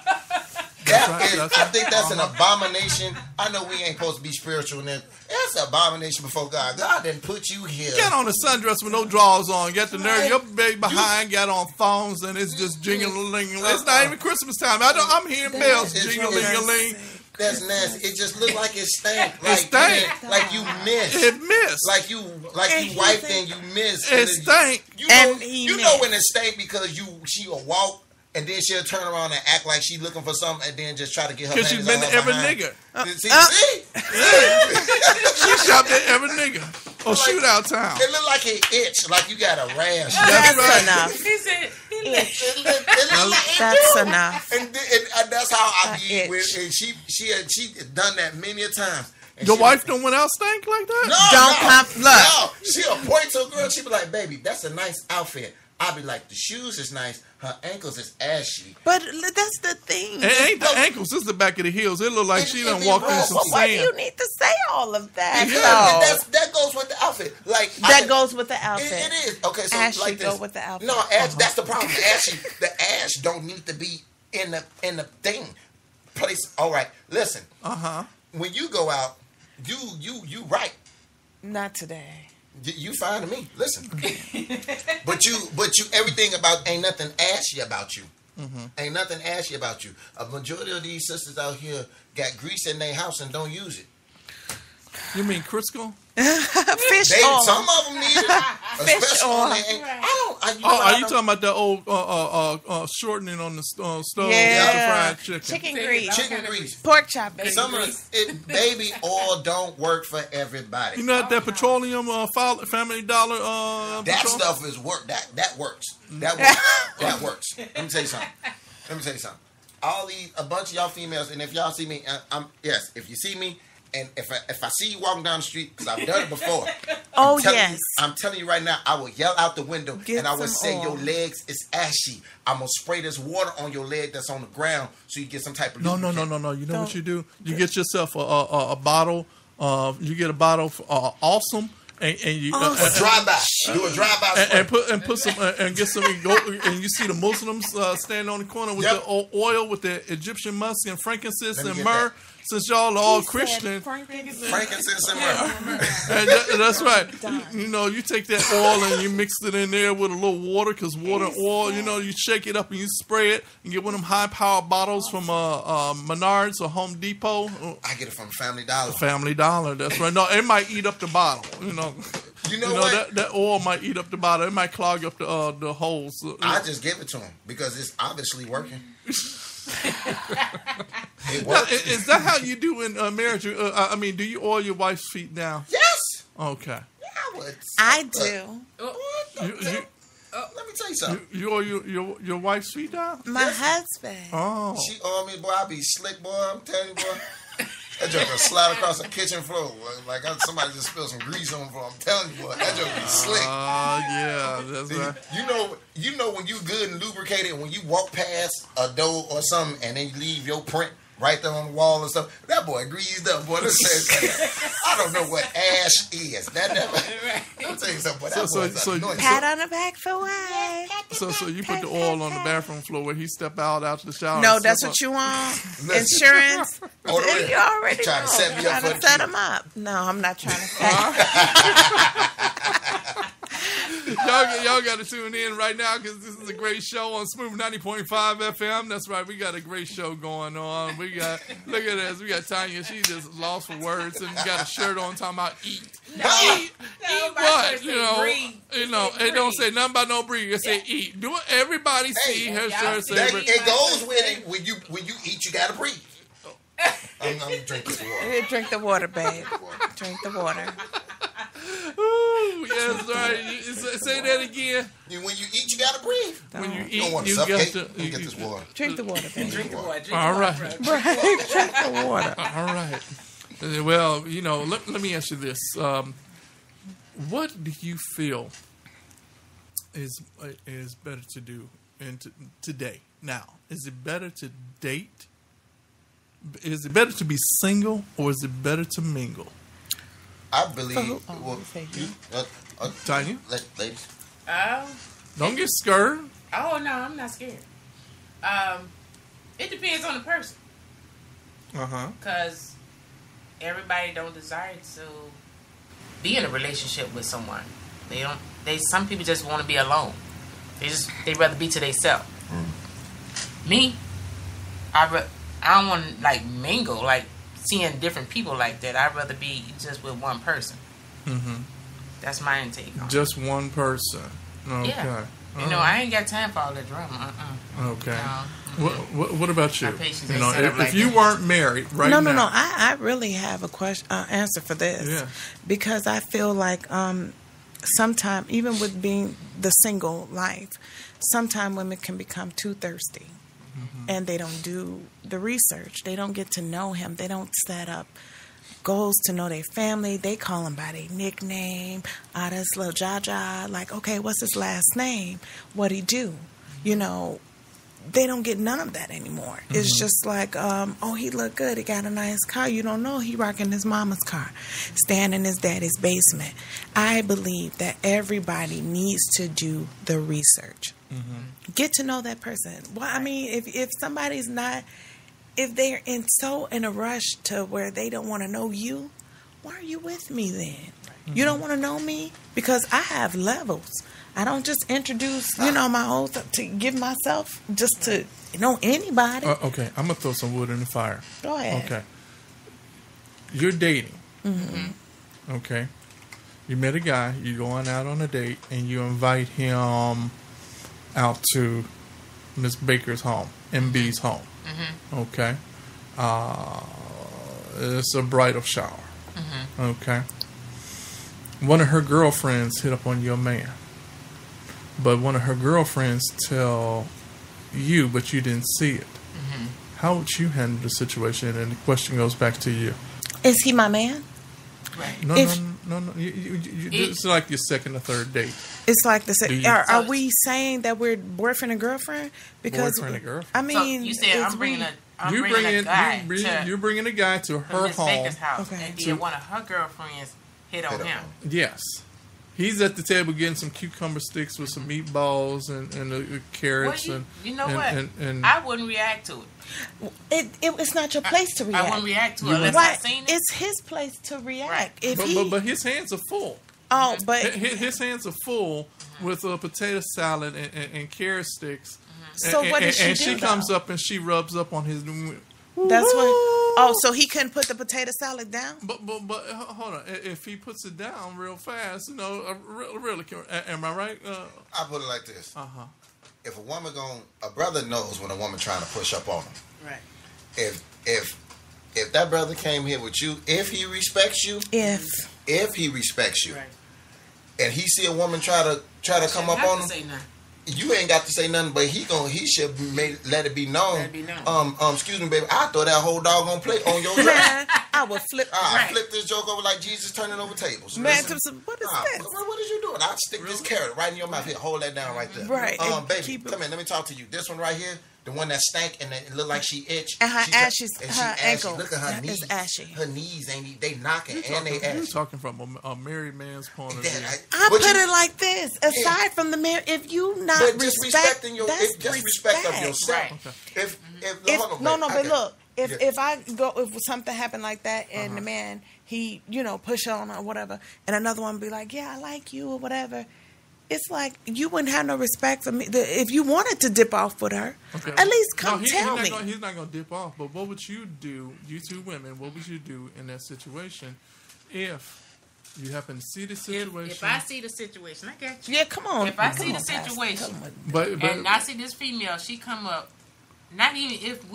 That's right, that's I right. think that's an abomination. I know we ain't supposed to be spiritual in this. That's an abomination before God. God didn't put you here. Got on a sundress with no drawers on. Got the nerve. Your baby behind got on thongs and it's just jingling. It's not even Christmas time. I'm hearing bells It's jingling. That's nasty. It just looked like it stank. It Like, stank. like you missed. It missed. Like you wiped and you missed. It stank. You know, And he you know missed. when it stank because she will walk and then she'll turn around and act like she's looking for something and then just try to get her Because hands she's been on to her every behind. nigga. See? She shopped at every nigga. Or shootout town. It looked like it itched, like you got a rash. That's right. enough. He said, It looked like it That's do. enough. And that's how I be itch. with. And she had done that many a time. And Your she- wife don't went out stank like that? No, she'll point to a girl. She'll be like, "Baby, that's a nice outfit." I'll be like, "The shoes is nice. Her ankles is ashy." But that's the thing. It ain't the ankles, it's the back of the heels. It look like she done walked in some Why do you sand. need to say all of that? Because though? that goes with the outfit. Like That goes with the outfit. It is okay. So Ashy like this, go with the outfit. No, ash, that's the problem. The ash don't need to be in the thing place. All right, listen. When you go out, you right. Not today. You fine to me. Listen, but you everything about ain't nothing ashy about you. Ain't nothing ashy about you. A majority of these sisters out here got grease in their house and don't use it. You mean Crisco? Fish They, oil. some of them need it, especially oil. on their. Are you talking about that old shortening on the stove? Yeah. With the fried chicken. Chicken grease. chicken grease? Pork chop grease. Some of it, baby oil don't work for everybody. You know that petroleum Family Dollar That petrol- stuff is work. That works. That works. That works. Let me tell you something. A bunch of y'all females, and if y'all see me, if you see me, and if I see you walking down the street, because I've done it before. Oh, I'm telling you right now, I will yell out the window Get and I will some say, oil. your legs is ashy. I'm going to spray this water on your leg that's on the ground so you get some type of No. lubricant. You know what you do? You get yourself a bottle. You get a bottle of Awesome, and you A drive-by. Do a drive-by spray. and put some and get some and you see the Muslims standing on the corner with Yep. the oil with the Egyptian musk and frankincense Let me and get myrrh. that. Since y'all are all Christian, Frankincense and myrrh. and that's right. You take that oil and you mix it in there with a little water, because water and oil, you shake it up and you spray it and get one of them high-powered bottles from Menards or Home Depot. I get it from Family Dollar. Family Dollar, that's right. No, it might eat up the bottle, You know what? that oil might eat up the bottle. It might clog up the holes. I just give it to him because it's obviously working. It Now, works. is that how you do in marriage? Do you oil your wife's feet now? Yes. Okay. I would. I do. Let me tell you something. Your wife's sweet down? My husband. Oh. She on me, boy. I be slick, boy. I'm telling you, boy. That joke will slide across the kitchen floor. Like somebody just spilled some grease on the floor. I'm telling you, boy. That joke be slick. Yeah, that's right. You know when you good and lubricated, when you walk past a door or something and then you leave your print right there on the wall and stuff. That boy greased up, boy. I don't know what ash is. That never. I'll tell you something, boy. That boy's annoying. Pat on the back for what? So you put the oil on the bathroom floor where he step out to the shower. No, that's what you want. Insurance. You already trying to set me up for the set him up. No, I'm not trying to set Y'all got to tune in right now because this is a great show on Smooth 90.5 FM. That's right. We got a great show going on. Look at this. We got Tanya. She just lost for words and got a shirt on talking about eat. Eat what? It don't say nothing about no breathe. It say eat. Do it. Everybody see her shirt. It goes with it. When you eat, you got to breathe. I'm going to drink this water. Drink the water, babe. Drink the water. Ooh, yes, right. Say that again. When you eat, you gotta breathe. When you You eat, don't want to you suffocate. got to Get this water. Drink the water, babe. Drink the water. All right. Right. Drink the water. All right. Well, let me ask you this. What do you feel is better to do today? Now, is it better to date? Is it better to be single or is it better to mingle? I believe. Tanya? Ladies. Don't get scared. Oh, no, I'm not scared. It depends on the person. Because everybody don't desire to be in a relationship with someone. Some people just want to be alone. They'd rather be to themselves. Me, I don't want to like mingle, like seeing different people like that. I'd rather be just with one person. That's my intake on just one person. Okay. Yeah. I ain't got time for all that drama. Okay. No. What about you? If you that. weren't married right now. No. I really have a question, answer for this. Yeah. Because I feel like sometimes, even with being the single life, sometimes women can become too thirsty. And they don't do the research. They don't get to know him. They don't set up goals to know their family. They call him by their nickname. This little Jaja. Like, okay, what's his last name? What'd he do? They don't get none of that anymore. It's just like, he look good. He got a nice car. You don't know he rocking his mama's car, staying in his daddy's basement. I believe that everybody needs to do the research. Get to know that person. Well, I mean, if somebody's not, if they're in a rush to where they don't want to know you, why are you with me then? You don't want to know me? Because I have levels. I don't just introduce, my whole to give myself just to know anybody. Okay, I'm gonna throw some wood in the fire. Go ahead. Okay, you're dating. Okay, you met a guy. You're going out on a date, and you invite him out to Miss Baker's home, MB's home. Okay, it's a bridal shower. Okay, one of her girlfriends hit up on your man. But one of her girlfriends tell you, but you didn't see it. How would you handle the situation? And the question goes back to you. Is he my man? Right. No. It's like your second or third date. It's like are we saying that we're boyfriend and girlfriend? Because boyfriend and girlfriend. I mean, so you said I'm bringing you're bringing a guy to her Miss home. Baker's house, Okay. and then one of her girlfriends hit on him. Yes. He's at the table getting some cucumber sticks with some meatballs and the carrots. Well, and I wouldn't react to it. It's not your place to react. I wouldn't react to it unless I seen it. It's his place to react. Right. But his hands are full. Oh, but his hands are full with a potato salad and carrot sticks. So what does she do? And she comes up and she rubs up on his. That's what. Oh, so he couldn't put the potato salad down? But hold on. If he puts it down real fast, really, am I right? I put it like this. If a brother knows when a woman trying to push up on him. Right. If that brother came here with you, if he respects you, if he respects you, right. and he see a woman try try to come up on him, say nothing. you ain't got to say nothing, but he should let it be known. Let it be known. Excuse me, baby, I throw that whole doggone plate on your Man, dress. I would flip. I flip this joke over like Jesus turning over tables. Man, Listen, what is this? what is you doing? I'll stick this carrot right in your mouth. Here, hold that down right there. Right. Baby, come here. Let me talk to you. This one right here, the one that stank and it look like she itch. And her She's her ankle. Look at her knees. It's ashy. Her knees they knocking and they You're ashy. talking from a married man's point of view. I put it like this: aside from the marriage, if you not but just respect, respecting your, that's respect of yourself. Right. Okay. If hold on, no, babe. no, but Okay. look, if Yeah. if I go, if something happened like that, and the man he push on or whatever, and another one be like, yeah, I like you or whatever. It's like you wouldn't have no respect for me. If you wanted to dip off with her, at least come tell me. He's not going to dip off. But what would you do, you two women, what would you do in that situation if you happen to see the situation? If I see the situation, I got you. Yeah, come on. If I see the situation, but and I see this female, she come up, not even if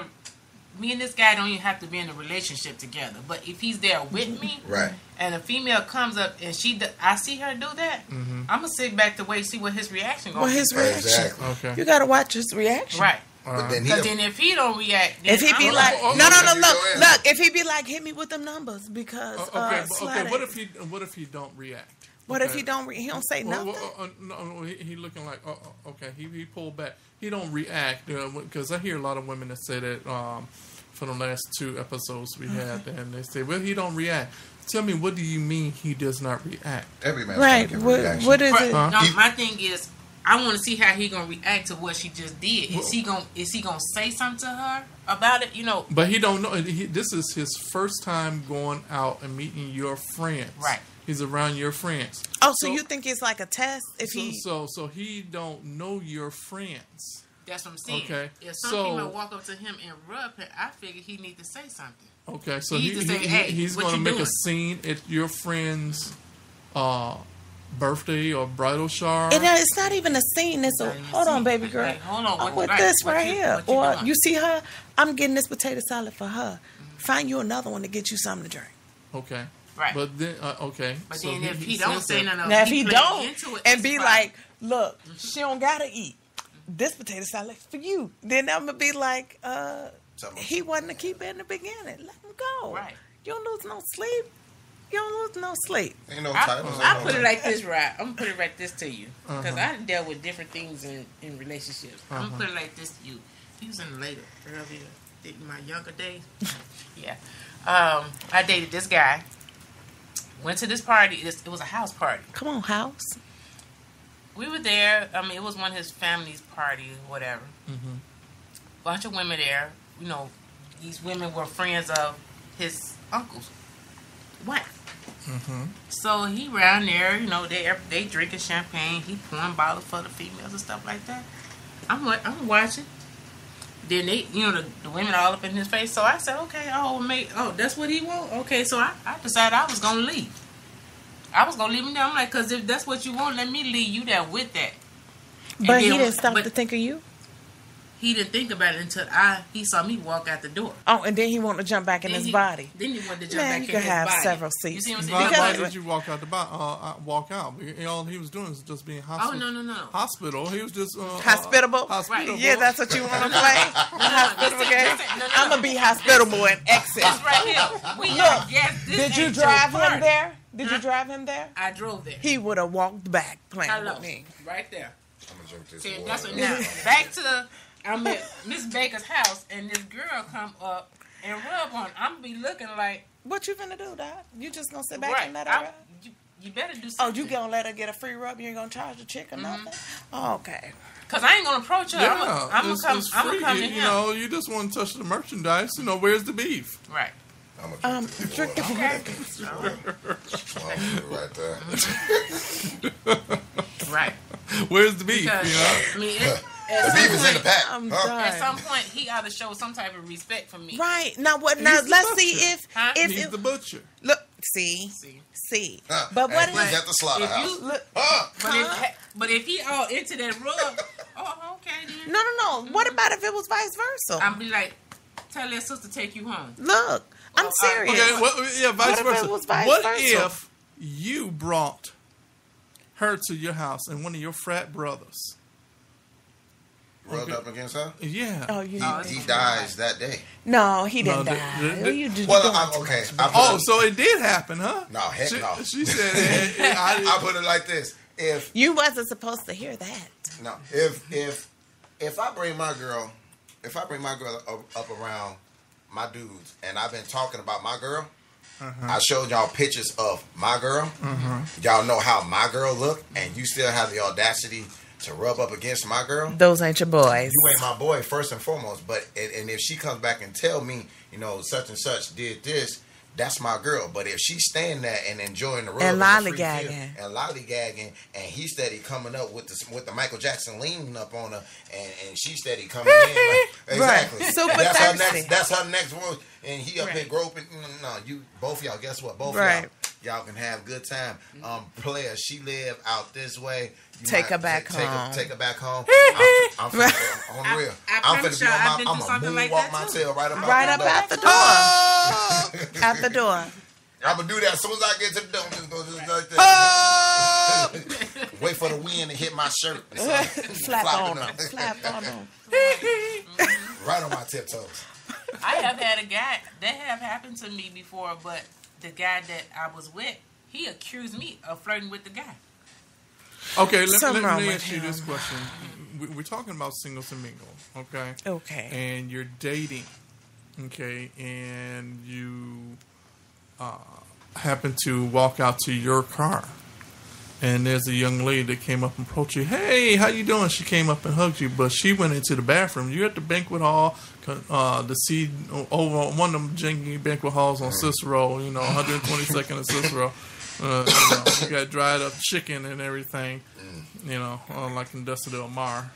me and this guy don't even have to be in a relationship together, but if he's there with me, Right. and a female comes up and I see her do that, I'm gonna sit back to wait see what his reaction gonna Well, his be. reaction. Exactly. okay. You gotta watch his reaction. Right. But then Because then if he don't react, then If he be I'm like, oh, no, you go in. look, if he be like, hit me with them numbers because Okay. slide What it. if he don't react? What if he don't? He don't say nothing. No, he looking like okay. He pulled back. He don't react because I hear a lot of women that say that for the last 2 episodes we had, and they say, well, he don't react. Tell me, what do you mean he does not react? every man Right. What is it? No, my thing is, I want to see how he gonna react to what she just did. Is he gonna say something to her about it? But he don't know. This is his first time going out and meeting your friends. Right. He's around your friends. Oh, so you think it's like a test? If So he don't know your friends. That's what I'm saying. Okay. If some female walk up to him and rub him, I figure he need to say something. Okay, so He need to say, "Hey, he's what going to you make doing?" a scene at your friend's birthday or bridal shower. it's not even a scene. It's a hold on, baby girl. Hey, hold on. I'm What- with this what right you- here. what you Or doing? you see her? I'm getting this potato salad for her. Find you another one to get you something to drink. Okay. Right. But then, okay. But so then if he don't says say that. nothing, Now if he play don't into it, and it's be fine. like, look, she don't gotta eat. This potato salad for you. Then I'm gonna be like, he wasn't a keeper in the beginning. Let him go. Right. You don't lose no sleep. You don't lose no sleep. Ain't no titles. I put it like this, right? I'm gonna put it like this to you, because I dealt with different things in relationships. I'm gonna put it like this to you. He was in the earlier, in my younger days. Yeah, I dated this guy. Went to this party. It was a house party. Come on, house. We were there. I mean, it was one of his family's parties, whatever. Bunch of women there. These women were friends of his uncle's wife. So he around there, they drinking champagne. He pouring bottles for the females and stuff like that. I'm watching. Then they, the women all up in his face. So I said, okay, that's what he want. Okay, so I decided I was gonna leave. I was gonna leave him there. I'm like, because if that's what you want, let me leave you there with that. But he didn't stop to think of you. He didn't think about it until he saw me walk out the door. Oh, and then he wanted to jump back in his body. Then he wanted to jump Man, back you in could his have body. several You seats. see what I'm Why saying? did you walk out walk out? All he was doing was just being hospitable. Oh, no. Hospital. He was just Hospitable? Hospitable. Yeah, that's what you want to play? The hospitable game? I'm going to be hospitable and exit. It's right here. We Look, yes, this did you ain't drive your him party. there? Did you drive him there? I drove there. He would have walked back playing Hello. with me. Right there. I'm gonna drink this See, water. that's what now. Back to I'm at Miss Baker's house and this girl come up and rub on. I'm be looking like What you finna do, Doc? You just gonna sit back right. and let her rub? You better do Oh, something. you gonna let her get a free rub? You ain't gonna charge the chick or nothing? Oh, okay. Cause I ain't gonna approach her. Yeah, I'm it's gonna free. come to him. You just want to touch the merchandise. Where's the beef? Right. I'm gonna drink this Drink the water. Right there. Right. Where's the beef? Because, I mean, The beef is in the pack. I'm Huh? done. at some point, he ought to show some type of respect for me. Right. Now what? Now He's the let's butcher. see if Huh? He's the butcher. look. See. Huh. But what He's if? at the slaughterhouse. If you Look. Huh? but if he all into that rub, okay then. No. What about if it was vice versa? I'm be like, tell that sister take you home. Look, I'm serious. Okay, vice What if it versa. was vice What versa? if you brought her to your house and one of your frat brothers rubbed up against her? Yeah. Oh, He dies that day. No, he didn't No, die. Well, okay. So it did happen, huh? No, heck no. She said, I put it like this: if you wasn't supposed to hear that. no, if I bring my girl, up around my dudes, and I've been talking about my girl. I showed y'all pictures of my girl. Y'all know how my girl look, and you still have the audacity to rub up against my girl. Those ain't your boys. You ain't my boy first and foremost. But and if she comes back and tell me, such and such did this, that's my girl. But if she's staying there and enjoying the rub and lollygagging, and he steady coming up with the Michael Jackson leaning up on her, and she steady coming in, exactly. Right. Super that's her next one, and he up here groping. No, you both y'all. Guess what? Both y'all can have good time. Player, she live out this way. Take her back home. Take her back home. I'm finna, on real. I'm finna be on I'm gonna moonwalk my tail right up out the door. Out the door. I'm gonna do that as soon as I get to the door. I'm just gonna do like that. Wait for the wind to hit my shirt. Slap on them. Right on my tiptoes. I have had a guy that have happened to me before, but the guy that I was with, he accused me of flirting with the guy. Okay, let me ask you this question. We're talking about singles and mingle, okay? Okay. And you're dating, okay? And you happen to walk out to your car, and there's a young lady that came up and approached you. Hey, how you doing? She came up and hugged you, but she went into the bathroom. You're at the banquet hall, to see over one of them janky banquet halls on Cicero, 122nd and Cicero. You got dried up chicken and everything, like Industrial Amar.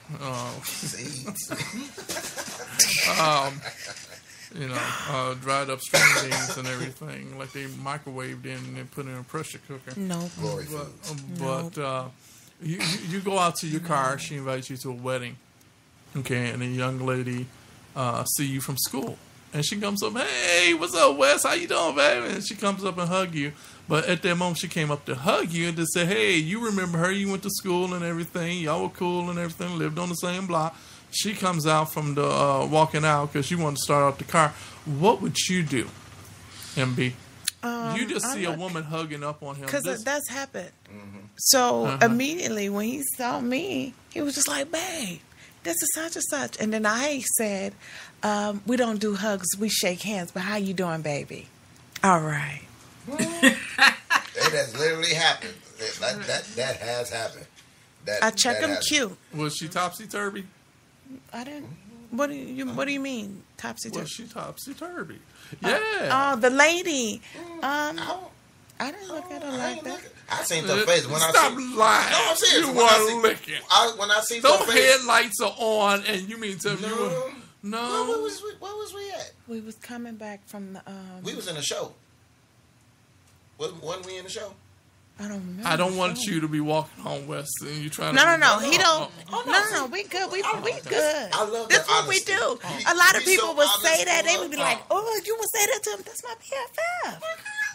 Dried up string beans and everything, like they microwaved in and put in a pressure cooker. No. But you go out to your car. She invites you to a wedding, okay, and a young lady see you from school. And she comes up, hey, what's up, Wes? How you doing, baby? And she comes up and hug you. But at that moment, she came up to hug you and to say, hey, you remember her? You went to school and everything. Y'all were cool and everything. Lived on the same block. She comes out from the walking out because she wanted to start off the car. What would you do, MB? You just see a woman hugging up on him. Because that's happened. Mm-hmm. So immediately when he saw me, he was just like, babe, this is such and such. And then I said, we don't do hugs, we shake hands. But how you doing, baby? All right. It has literally happened. That has happened. I check him cute. Was she topsy-turvy? I didn't. What do you mean topsy-turvy? Was she topsy-turvy? Yeah. The lady. I didn't look at her like that. I seen her face when Stop lying. No, I'm serious. You weren't looking. When I see those her face, headlights are on, and you mean tell me you were... No. Where was we at? We was coming back from the... We was in a show. Wasn't we in the show? I don't remember. I don't want you to be walking home west and you trying to... No. He don't... No. We good. We good. I love that. That's what we do. A lot of people would say that. They would be like, oh, you would say that to him. That's my BFF.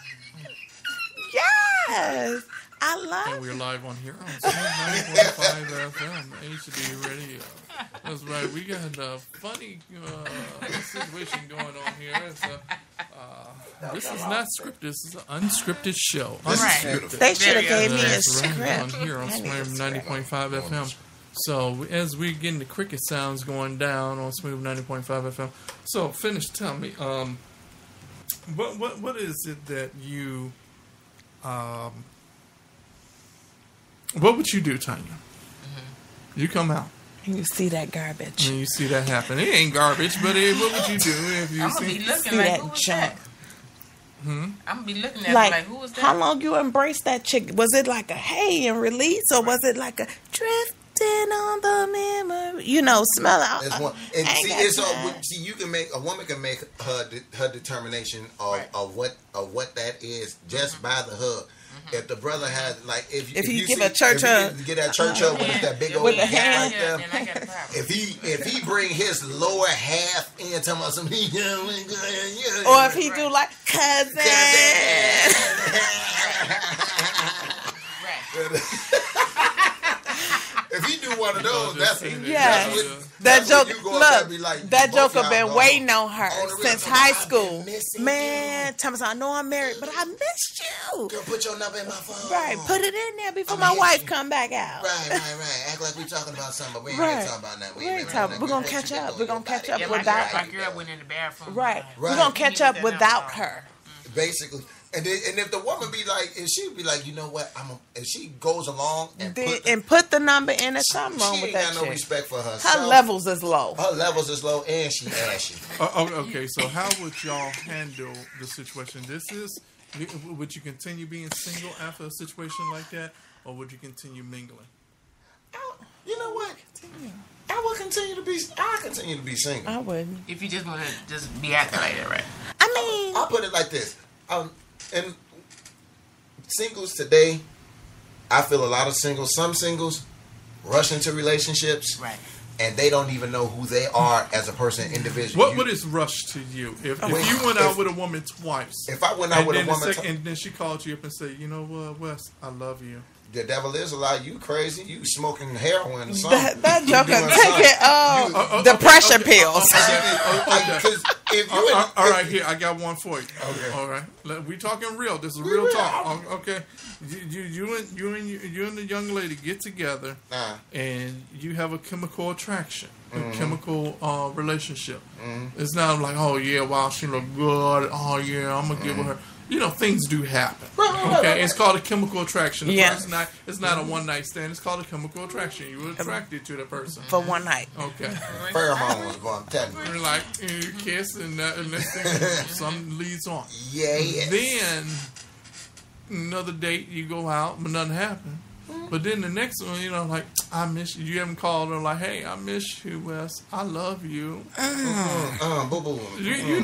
Yes. I love it. And we're live on here on 90.5 FM, HD Radio. That's right. We got a funny situation going on here. This is not scripted. This is an unscripted show. Right. They should have gave me a script. Right on here on Smooth 90.5 FM. So as we're getting the cricket sounds going down on Smooth 90.5 FM. So finish. Tell me, what is it that you what would you do, Tanya? Mm-hmm. You come out. And you see that garbage. And you see that happen. It ain't garbage, but what would you do if you see that junk? I'm gonna be looking at like who was that? How long you embraced that chick? Was it like a hey and release, or was it like a drifting on the memory? Smell it. There's one. And see, you can make a woman can make her determination of what that is just by the hug. If the brother has if you give a church hug, get that church hug with that big old gap right there. Then I got a problem. If he bring his lower half in, talking about some, or if he do like cousin. one of those. That's Yes. That that's when joke, you go up there and look, be like, that both joker y'all been go, waiting on her on the real, since come high on, I've school. been missing Man, Thomas, I know I'm married, but I missed you. Girl, put your number in my phone. Right, put it in there before I'm my hit wife you. come back out. Right. Act like we talking about something, but we ain't Right. talking about nothing. We ain't talking. We're gonna catch up. We're gonna catch up Yeah, without my her. girl went in the bathroom. Right. We're Right. gonna catch up without her. Basically. And if the woman be like, if she be like, you know what, if she goes along and Put the number in, there's something wrong she with ain't that got no chick. respect for herself. Her levels is low. Her levels is low, and she ashy. Okay, so how would y'all handle the situation? Would you continue being single after a situation like that, or would you continue mingling? You know what? I will continue to be. I continue to be single. I wouldn't. If you just want to just be acting like that, right? I mean, I'll put it like this. And singles today, I feel a lot of singles. Some singles rush into relationships, Right. and they don't even know who they are as a person individually. What is rush to you? If you went out with a woman twice, if I went out with a woman, and then she called you up and said, "You know what, Wes, I love you." The devil is a lie. You crazy? You smoking heroin or something? that You joker doing taking depression pills. Because if you all right, here I got one for you. Okay. All right, we talking real. This is real talk. Okay, you and the young lady get together, and you have a chemical attraction, a chemical relationship. It's not like, oh yeah, wow, she look good. Oh yeah, I'm gonna get with her. You know, things do happen. Okay, it's called a chemical attraction. Yeah. It's not a one night stand. It's called a chemical attraction. You were attracted to the person For one night. Okay. pheromones going technically. You're like, you kiss, and next thing, something leads on. Yeah. Then another date, you go out, but nothing happened. But then the next one, you know, like, I miss you. You haven't called her like, hey, I miss you, Wes. I love you. Boo boo. You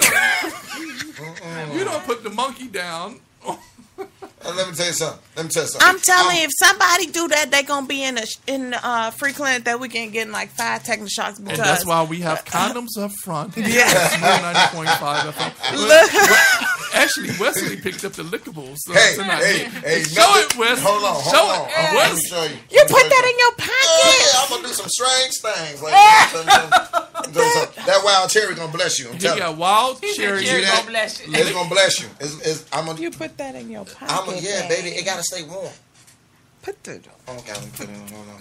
don't put the monkey down. Let me tell you something. I'm telling you, if somebody do that, they gonna be in free clinic that weekend getting like 5 tetanus shots. Because And that's why we have condoms up front. Yeah. 90.5 FM. Look. Actually, Wesley picked up the lickables tonight. Hey, show it, Wes. Hold on. Let me show you. You put that in your pocket. Yeah, I'm gonna do some strange things. Like that wild cherry gonna bless you. I'm He telling you. got wild cherry. See that? Gonna bless you. It's gonna bless you. You put that in your pocket. Yeah, baby. It gotta stay warm. Put the. Okay, let me put it on. Hold on.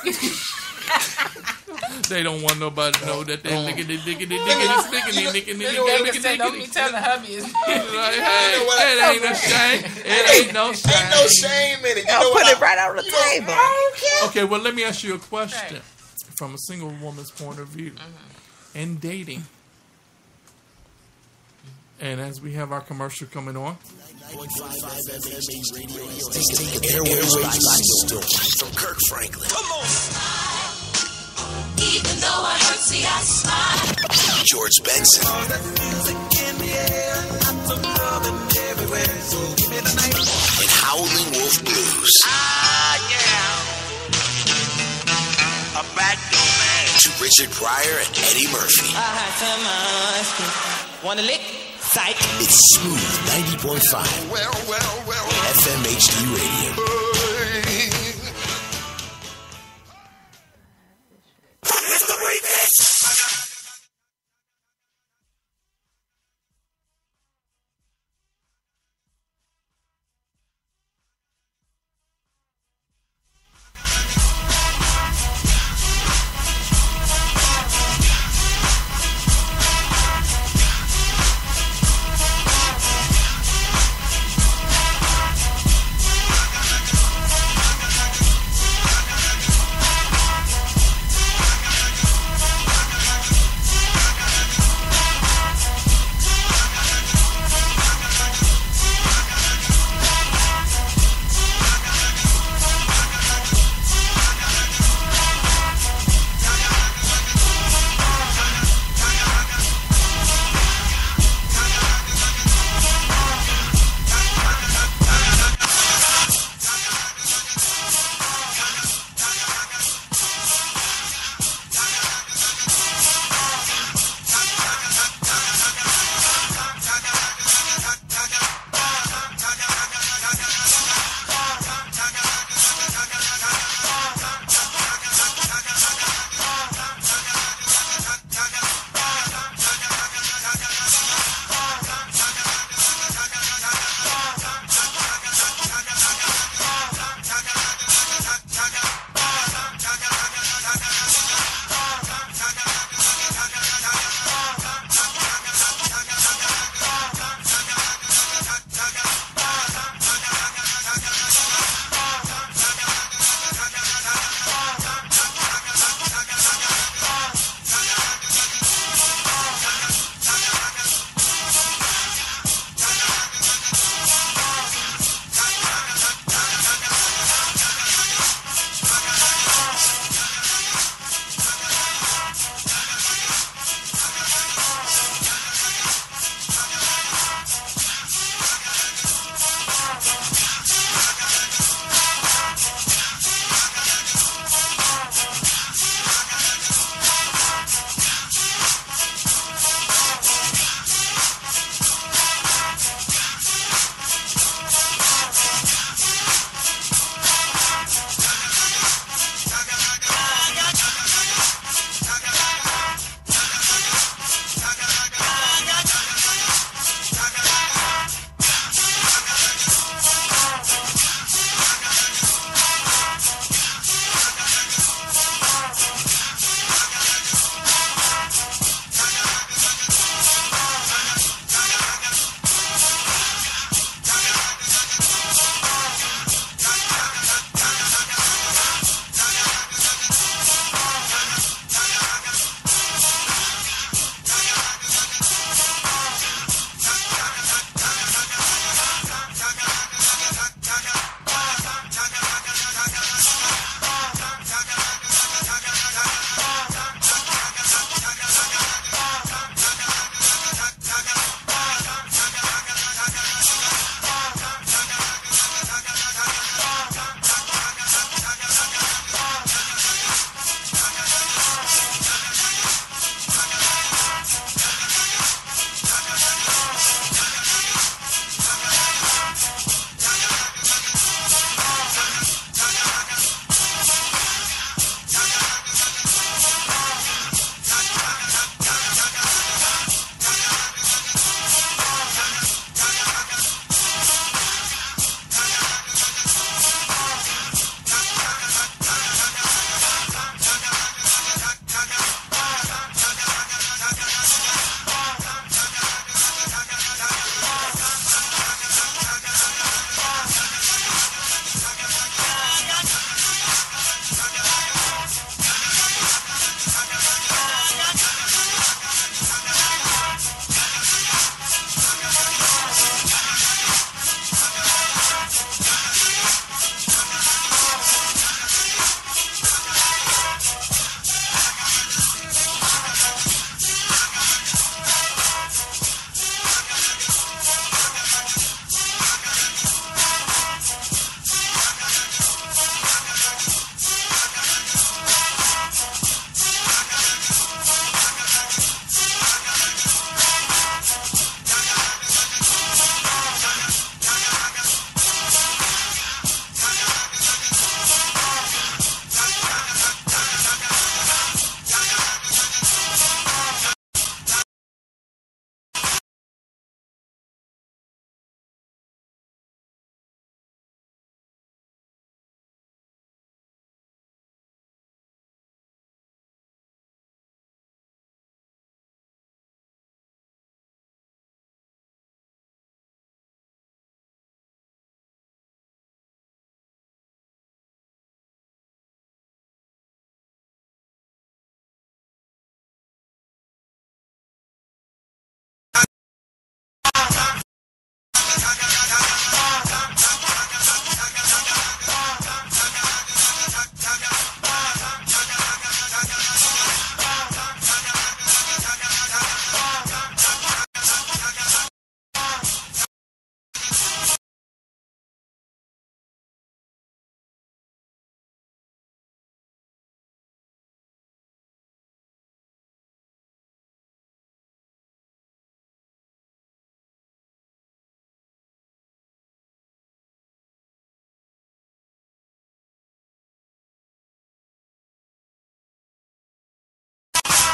They don't want nobody to know that they licking it, Don't be telling hubby is Like, hey, it ain't no shame. It ain't no shame. Ain't no shame in it. You know I'll put what? it right on the table. Okay, well, let me ask you a question from a single woman's point of view. In dating, and as we have our commercial coming on, From Kirk Franklin. Come on. Even though I hurt, see, I smile. George Benson. And Howling Wolf Blues. A backdoor man. To Richard Pryor and Eddie Murphy. Wanna lick? Psych. It's Smooth 90.5. Well. FMHD Radio. It's the remix.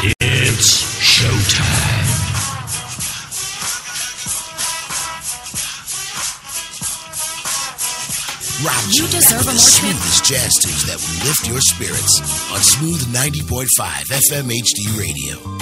It's showtime. Rock You deserve a the more smoothest jazz tunes that will lift your spirits on Smooth 90.5 FM HD Radio.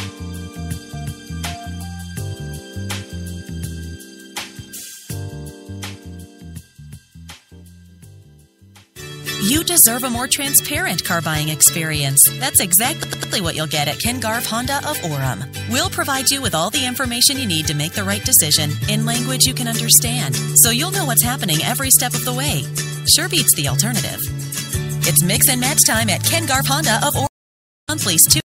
You deserve a more transparent car buying experience. That's exactly what you'll get at Ken Garff Honda of Orem. We'll provide you with all the information you need to make the right decision in language you can understand, so you'll know what's happening every step of the way. Sure beats the alternative. It's mix and match time at Ken Garff Honda of Orem. Monthlies 2.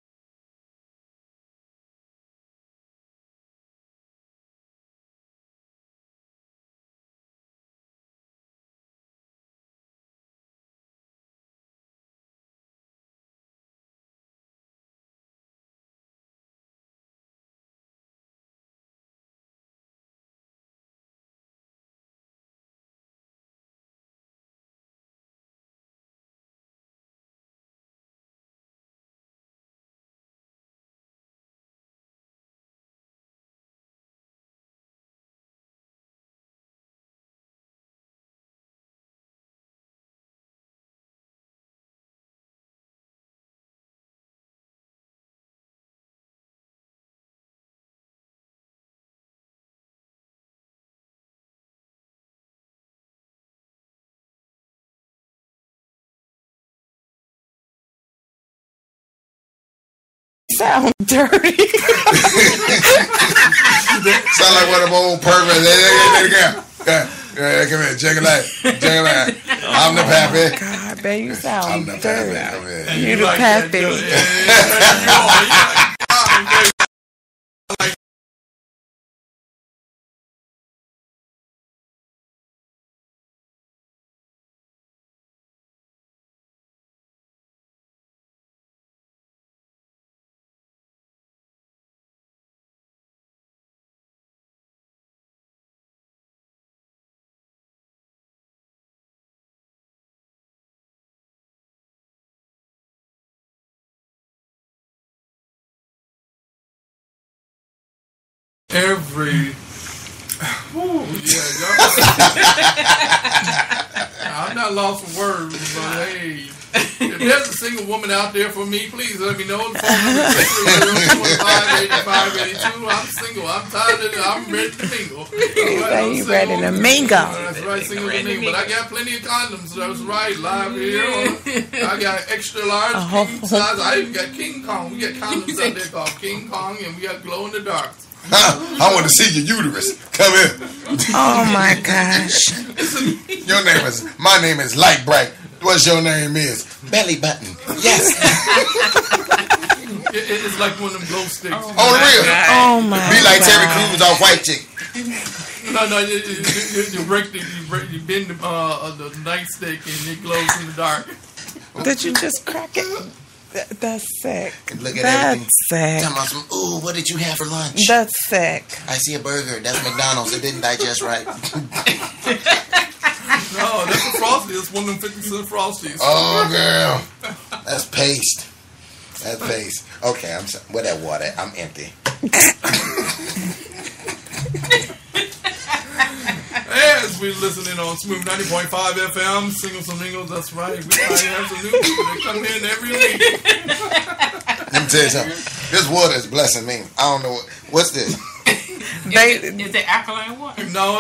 Sound dirty. Sound like one of them old perverts. Yeah, come here, check it out. I'm the pappy. God, babe, you sound I'm the dirty. pappy. Come here. You the pappy. I'm not lost for words, but hey, if there's a single woman out there for me, please let me know. The phone number is 630-2585-82. I'm single. I'm tired of it. I'm ready to mingle. Say you ready to mingle. That's right, single to mingle. But I got plenty of condoms. That's right, live here. I got extra large, king size. I even got King Kong. We got condoms out there called King Kong, and we got glow in the dark. I want to see your uterus. Come here. Oh my gosh. My name is Light Bright. What's your name is? Belly Button. Yes. It's like one of them glow sticks. Oh, the real? Oh my Be like God. Terry Crews off White Chick. No, you bend the nightstick and it glows in the dark. Did you just crack it? That's sick. Look at That's everything. sick. Talking about some, ooh, what did you have for lunch? That's sick. I see a burger. That's McDonald's. It didn't digest right. No, that's a Frosty. It's one of them 50-cent Frosties. Oh, girl. That's paste. That's paste. Okay, I'm sorry. With that water, I'm empty. As we're listening on Smooth 90.5 FM, Singles and Mingles, that's right. We might have some new people that come in every week. Let me tell you something. This water is blessing me. I don't know what's this. Is it alkaline water? No.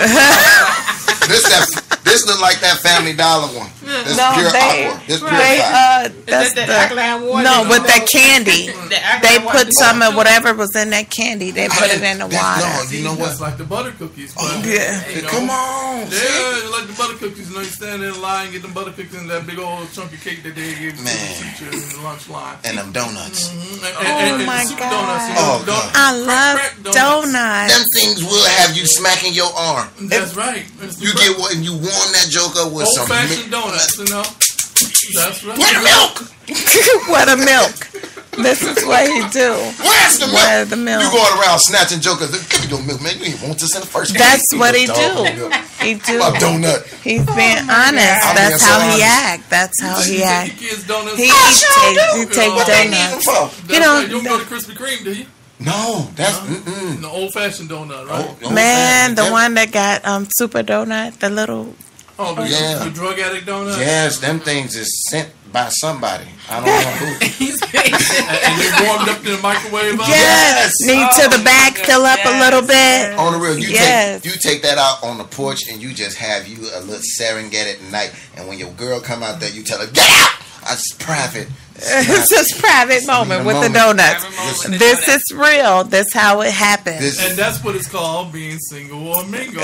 This look like that Family Dollar one. This pure aqua. This that's the alkaline water. No, with that candy. They put some of of whatever was in that candy. They put it in the water. No, you know what? It's like the butter cookies. But, Yeah. you know, Come on. Yeah, it's like the butter cookies. You know, you stand in line, get them butter cookies and that big old chunky cake that they give to the teacher in the lunch line. And them donuts. Oh my super God. donuts, Oh, donut- God. I love crack donuts. Them things will have you smacking your arm. That's right. It's the You get what you warm that joker with some old-fashioned donuts, you know. That's right. What milk? What a milk. This is what he do. Where's the milk? Where's the milk? You going around snatching jokers. Give me your milk, man. You didn't want this in the first place. That's what he do. He do. My donut. He's being honest. That's how he act. That's how he act. He take donuts. You don't go to Krispy Kreme, do you? No, that's the old-fashioned donut, right? Man, the one that got super donut, the little. Oh, the drug addict donut. Yes, them things is sent by somebody. I don't know who. And they warmed up in the microwave. Yes. Need to the back fill up a little bit. On the real, you take that out on the porch and you just have you a little Serengeti at night. And when your girl come out there, you tell her, get out! It's private. It's just private moment with the donuts. This is real. This how it happens. And that's what it's called, being single or mingle.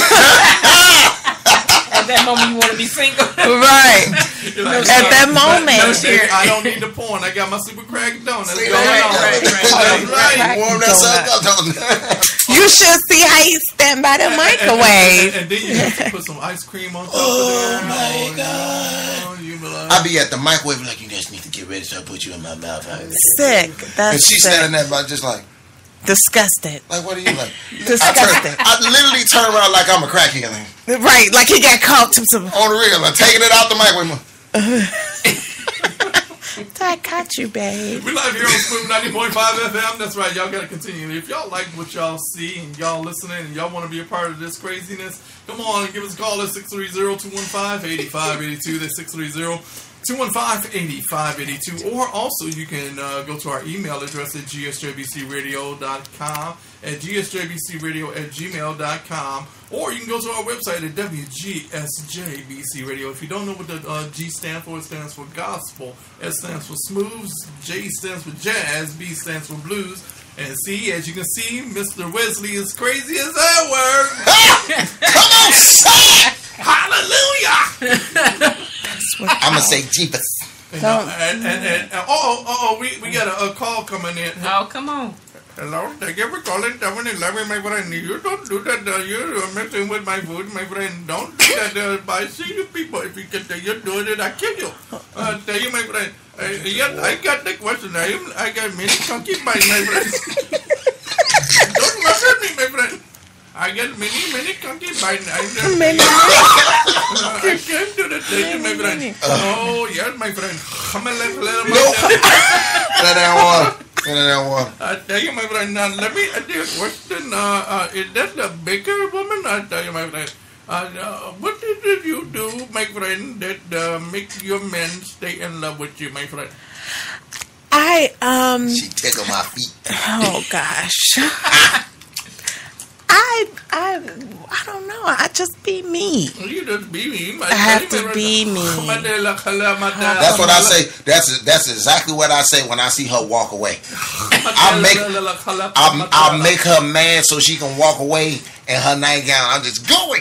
At that moment, you want to be single. Right. At that moment. I don't need the porn. I got my super crack donuts. Right. Warm that up. You should see how he stand by the microwave. And then you have to put some ice cream on top of it. Oh, my God. I be at the microwave like, you just need to get ready so I put you in my mouth. Sick. That's and she's standing there by just like. Disgusted. Like, what are you like? Disgusted. I literally turn around like I'm a crackhead. Right, like he got caught to some. On the real, I'm taking it out the microwave. I caught you, babe. We live here on Smooth 90.5 FM. That's right, y'all gotta continue. If y'all like what y'all see and y'all listening and y'all want to be a part of this craziness, come on and give us a call at 630-215-8582. That's 630-215-8582. Or also you can go to our email address at gsjbcradio.com at gsjbcradio@gmail.com. Or you can go to our website at WGSJBC Radio. If you don't know what the G stands for, it stands for gospel. S stands for smooth. J stands for jazz. B stands for blues. And C, as you can see, Mr. Wesley is crazy as ever. Come on, say it! Hallelujah! I'm going to say Jeepers. We got a call coming in. Oh, come on. Hello, thank you for calling 7-Eleven, my friend. You don't do that. You're messing with my food, my friend. Don't do that by senior people. If you continue doing it, I kill you. Tell you, my friend. I got the question. I got many chunky bites, my friend. Don't mess with me, my friend. I got many chunky bites. I can't do that. Tell you, my friend. Oh, yes, my friend. Come and let him out. Let that water. I tell you, my friend, now let me ask you a question. Is that the baker woman? I tell you, my friend. What did you do, my friend, that make your men stay in love with you, my friend? She tickle my feet. Oh gosh. I don't know. I just be me. You just be me. I have to be me. That's what I say. That's exactly what I say when I see her walk away. I'll make her mad so she can walk away in her nightgown. I'm just going.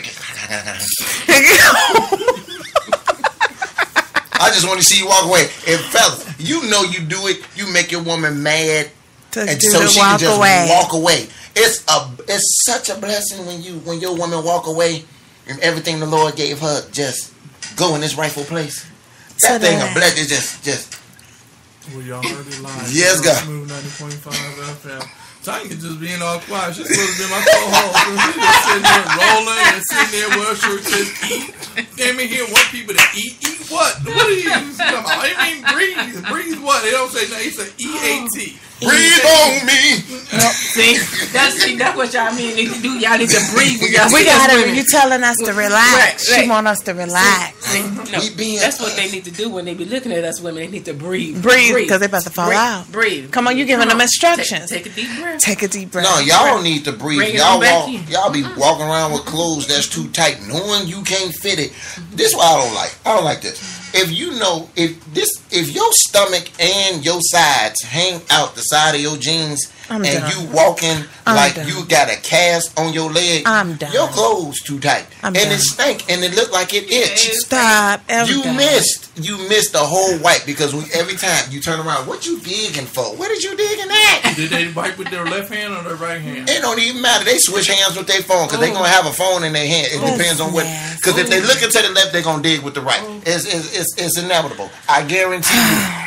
I just want to see you walk away. And fellas, you know you do it. You make your woman mad, and so she can just walk away. It's such a blessing when your woman walk away and everything the Lord gave her just go in its rightful place. That thing of blessing is just. Well, y'all heard it live. Yes, God. Smooth 90.5 FM. Tanya just being all quiet. She's supposed to be my co-host. She's just sitting there rolling and sitting there where her shirt says eat. Came in here want people to eat. Eat what? What are you talking about? I mean breathe. Breathe what? They don't say nothing. They say EAT. Breathe on me. No, see, that's what y'all mean. Need to do. Y'all need to breathe. We gotta. You telling us to relax. Right. She want us to relax. No, that's what they need to do when they be looking at us women. They need to breathe. Breathe, because they about to fall out. Breathe. Come on, you giving them instructions. Take a deep breath. Take a deep breath. No, y'all don't need to breathe. Y'all be walking around with clothes that's too tight, knowing you can't fit it. This is what I don't like. I don't like this. If you know, if your stomach and your sides hang out the side of your jeans you walking like you got a cast on your leg, I'm done. Your clothes too tight. It stink and it look like it itch. Stop. You missed the whole wipe because every time you turn around, what you digging for? What did you digging at? Did they wipe with their left hand or their right hand? It don't even matter. They switch hands with their phone because they gonna have a phone in their hand. It depends on what. Because if they look into the left, they gonna dig with the right. It's inevitable. I guarantee you.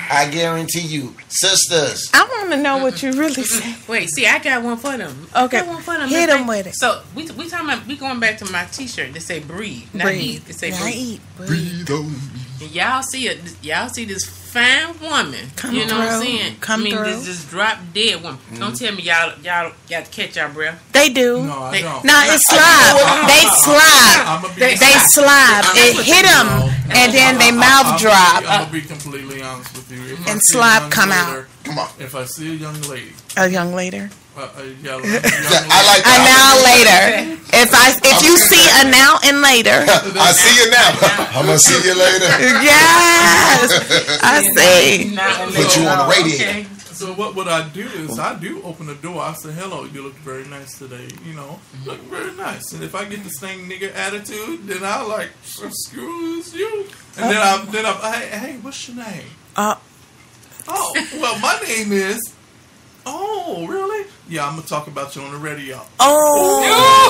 I guarantee you, sisters. I want to know what you really say. Wait, see, I got one for them. Okay, I got one for them. hit them with it. So we talking about, we going back to my T-shirt. They say breathe, not Breathe. eat. They say Not breathe. eat. Breathe on me. And y'all see this fine woman. Come you know what I'm through. saying? Come through. This drop dead woman. Don't tell me y'all got to catch y'all breath. They do. No, I don't. No, it's slide. They slide. They slide. It hit them, and then they mouth drop. I'm gonna be completely honest with you. If I And see a slap young come later- out. Come on. If I see a young lady, A young later. a young I lady, like A now that. later. If you see a now and later. I see you now. I'm gonna see you later. Yes, I see. Put you on the radiator. Okay. so what I do is I do open the door. I say, "Hello, you look very nice today. You know, look very nice." And if I get the same nigga attitude, then I like, "Excuse you." And then I'm, hey, what's your name? Oh, well, my name is. Oh, really? Yeah, I'm gonna talk about you on the radio. Oh.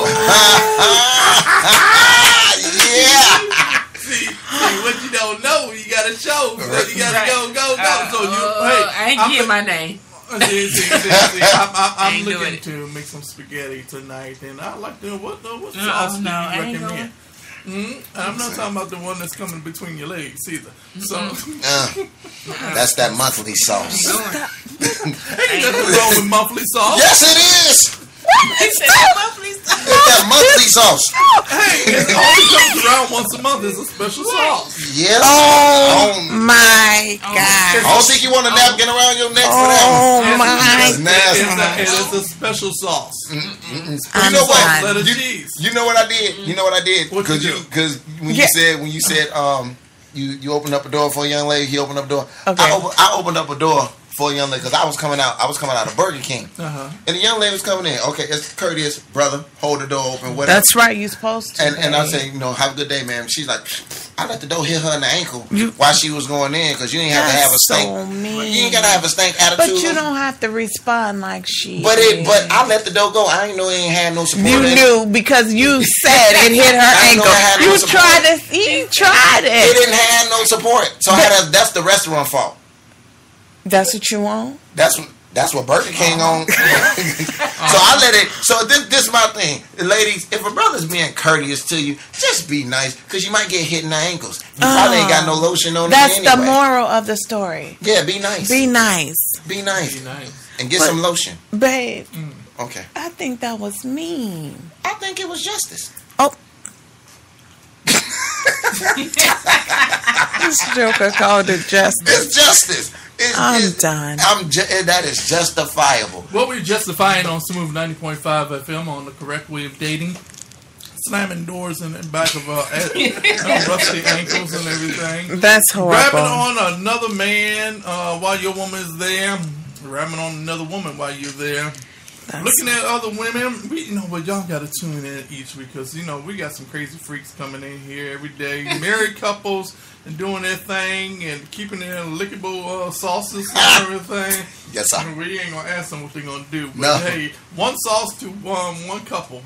Yeah. See, what you don't know, you gotta show. So you gotta go. So you, hey, I ain't give my name. See, I'm Ain't doing looking it. to make some spaghetti tonight, and I like to what sauce do you I ain't recommend? I'm not talking about the one that's coming between your legs either. So That's that monthly sauce. ain't nothing wrong with monthly sauce. Yes, it is. It's that monthly sauce. Hey, it only comes around once a month. It's a special sauce. Yes. Oh my God. I don't think you want a napkin around your neck for that Oh one. my That's nasty. It's a special sauce. You know what? Let it You, cheese. you know what I did? You know what I did? What you do? Because when you said you opened up a door for a young lady, he opened up a door. Okay. I opened up a door for a young lady because I was coming out of Burger King, Uh-huh. and the young lady was coming in. Okay, it's courteous, brother. Hold the door open. Whatever. That's right. You're supposed to. And I say, have a good day, ma'am. She's like, I let the door hit her in the ankle while she was going in because you ain't have to have a stank. So mean. You ain't gotta have a stank attitude. But you don't have to respond like she. But I let the door go. I ain't know it ain't had no support. You knew because you said it hit her I know ankle. it had no You support. tried it. You tried It it. didn't have no support. So that's the restaurant fault. That's what you want. That's what Burger King on. So I let it. So this is my thing, ladies. If a brother's being courteous to you, just be nice because you might get hit in the ankles. You probably ain't got no lotion on. That's it anyway. the moral of the story. Yeah, be nice. Be nice, Be nice. Be nice. And get some lotion. babe. Okay. I think that was mean. I think it was justice. Oh. This joker called it justice. It's justice. I'm done. That is justifiable. What we're justifying on Smooth 90.5 FM on the correct way of dating. Slamming doors in the back of rusty ankles and everything. That's horrible. Grabbing on another man while your woman is there. Grabbing on another woman while you're there. Looking at other women, but y'all got to tune in each week because, we got some crazy freaks coming in here every day. Married couples and doing their thing and keeping their lickable sauces and everything. Yes, sir. We ain't going to ask them what they're going to do. But, No. hey, one sauce to one couple,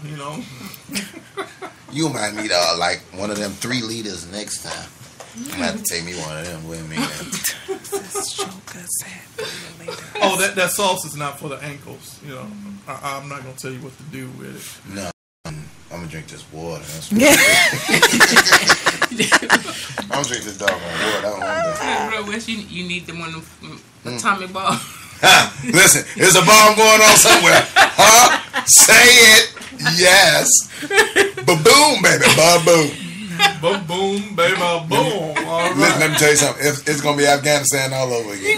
You might need like one of them 3 liters next time. You might have to take me one of them with me. This joker said. Oh, that sauce is not for the ankles. I'm not going to tell you what to do with it. No. I'm going to drink this water. Yeah. I'm going to drink this doggone water. I don't want West, you need them on the Tommy ball. Listen, there's a bomb going on somewhere. Huh? Say it. Yes. Ba-boom, baby. Ba-boom. Boom, boom, baby, boom. All right. Listen, let me tell you something. It's going to be Afghanistan all over again.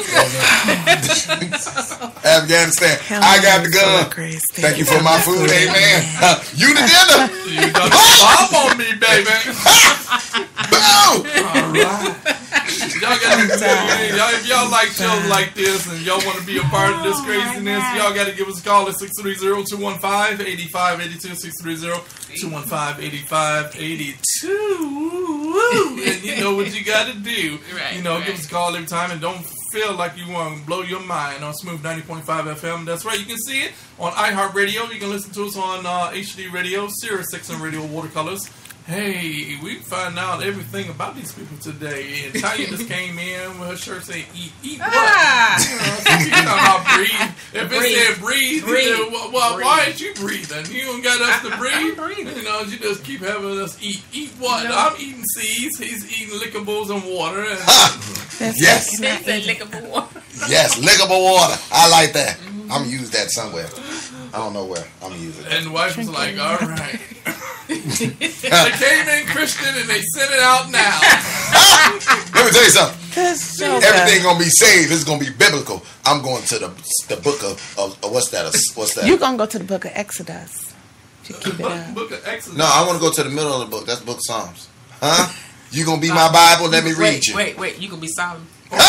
Afghanistan. I got the gun. Thank you for my food. Amen. You the dinner. You got the bomb on me, baby. Boom. All right. If y'all like shows like this and y'all want to be a part of this craziness, y'all got to give us a call at 630-215-8582, 630-215-8582. And you know what you got to do. Right, Give us a call every time and don't feel like you want to blow your mind on Smooth 90.5 FM. That's right. You can see it on iHeartRadio. You can listen to us on HD Radio, Sirius XM Radio Watercolors. Hey, we find out everything about these people today. And Tanya just came in with her shirt saying, eat what? You know, so she's talking about breathe. If it said breathe, then, well, why aren't you breathing? You don't got us to breathe. You know, you just keep having us eat. Eat what? No. I'm eating seeds. He's eating lickables and water. And yes. Lickable water. Yes, lickable water. I like that. I'm going to use that somewhere. I don't know where. I'm going to use it. And the wife was like, all right. They came in Christian and they sent it out now. Let me tell you something. Everything gonna be saved. It's gonna be biblical. I'm going to the book of what's that? You're gonna go to the book of Exodus. To keep it up. Book of Exodus. No, I want to go to the middle of the book. That's the book of Psalms. Huh? You gonna be my Bible? Let me read you. Wait. You gonna be Solomon?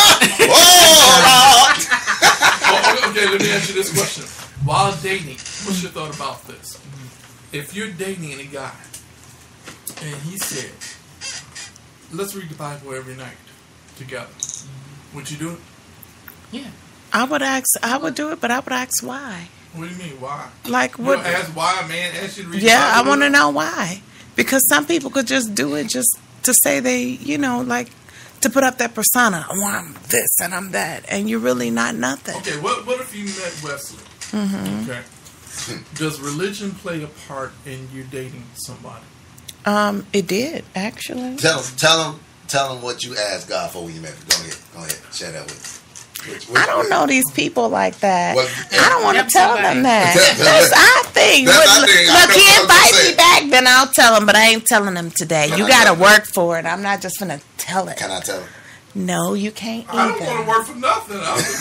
Okay, let me ask you this question. While dating, what's your thought about this? If you're dating a guy and he said, let's read the Bible every night together, would you do it? Yeah. I would do it, but I would ask why. What do you mean, why? Like, you what? Ask why a man asked you to read the Yeah, Bible? I want to know why. Because some people could just do it just to say they, you know, like, to put up that persona. Oh, I'm this and I'm that. And you're really not nothing. Okay, what if you met Wesley? Mm-hmm. Okay. Does religion play a part in you dating somebody? It did, actually. Tell them what you asked God for when you met him. Go ahead. Share that with me. I don't know these people like that. I don't want to Yep, tell somebody. them that. That's our thing. Look, he invite me back, then I'll tell him, but I ain't telling him today. You got to work for it. I'm not just going to tell it. Can I tell him? No, you can't either. I don't want to work for nothing.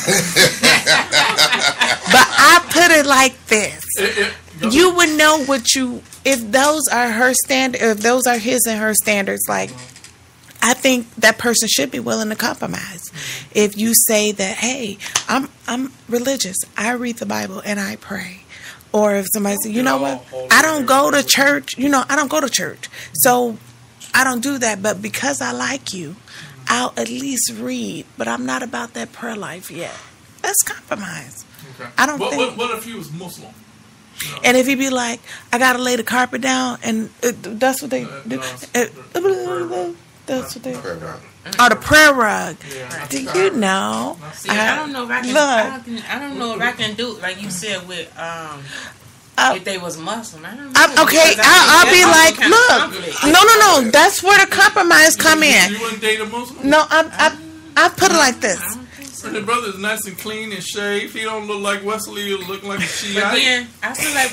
But I put it like this. You would know if those are her standard, if those are his and her standards, like, I think that person should be willing to compromise. If you say that, hey, I'm religious, I read the Bible and I pray. Or if somebody says, you know what, I don't go to church, I don't go to church. So I don't do that, but because I like you, I'll at least read, but I'm not about that prayer life yet. Let's compromise. Okay. I don't think. What if he was Muslim? No. And if he be like, I gotta lay the carpet down, and that's what they do. That's what they. Oh, the prayer rug. Yeah. Do you know? See, I don't know if I can. I don't know if I can do like you said with if they was Muslim. I don't know. Okay, I'll be like, look, no. That's where the compromise come in. You wouldn't date a Muslim? No, I put it like this. The brother's nice and clean and shaved. He don't look like Wesley. He look like a Shiite. But then I feel like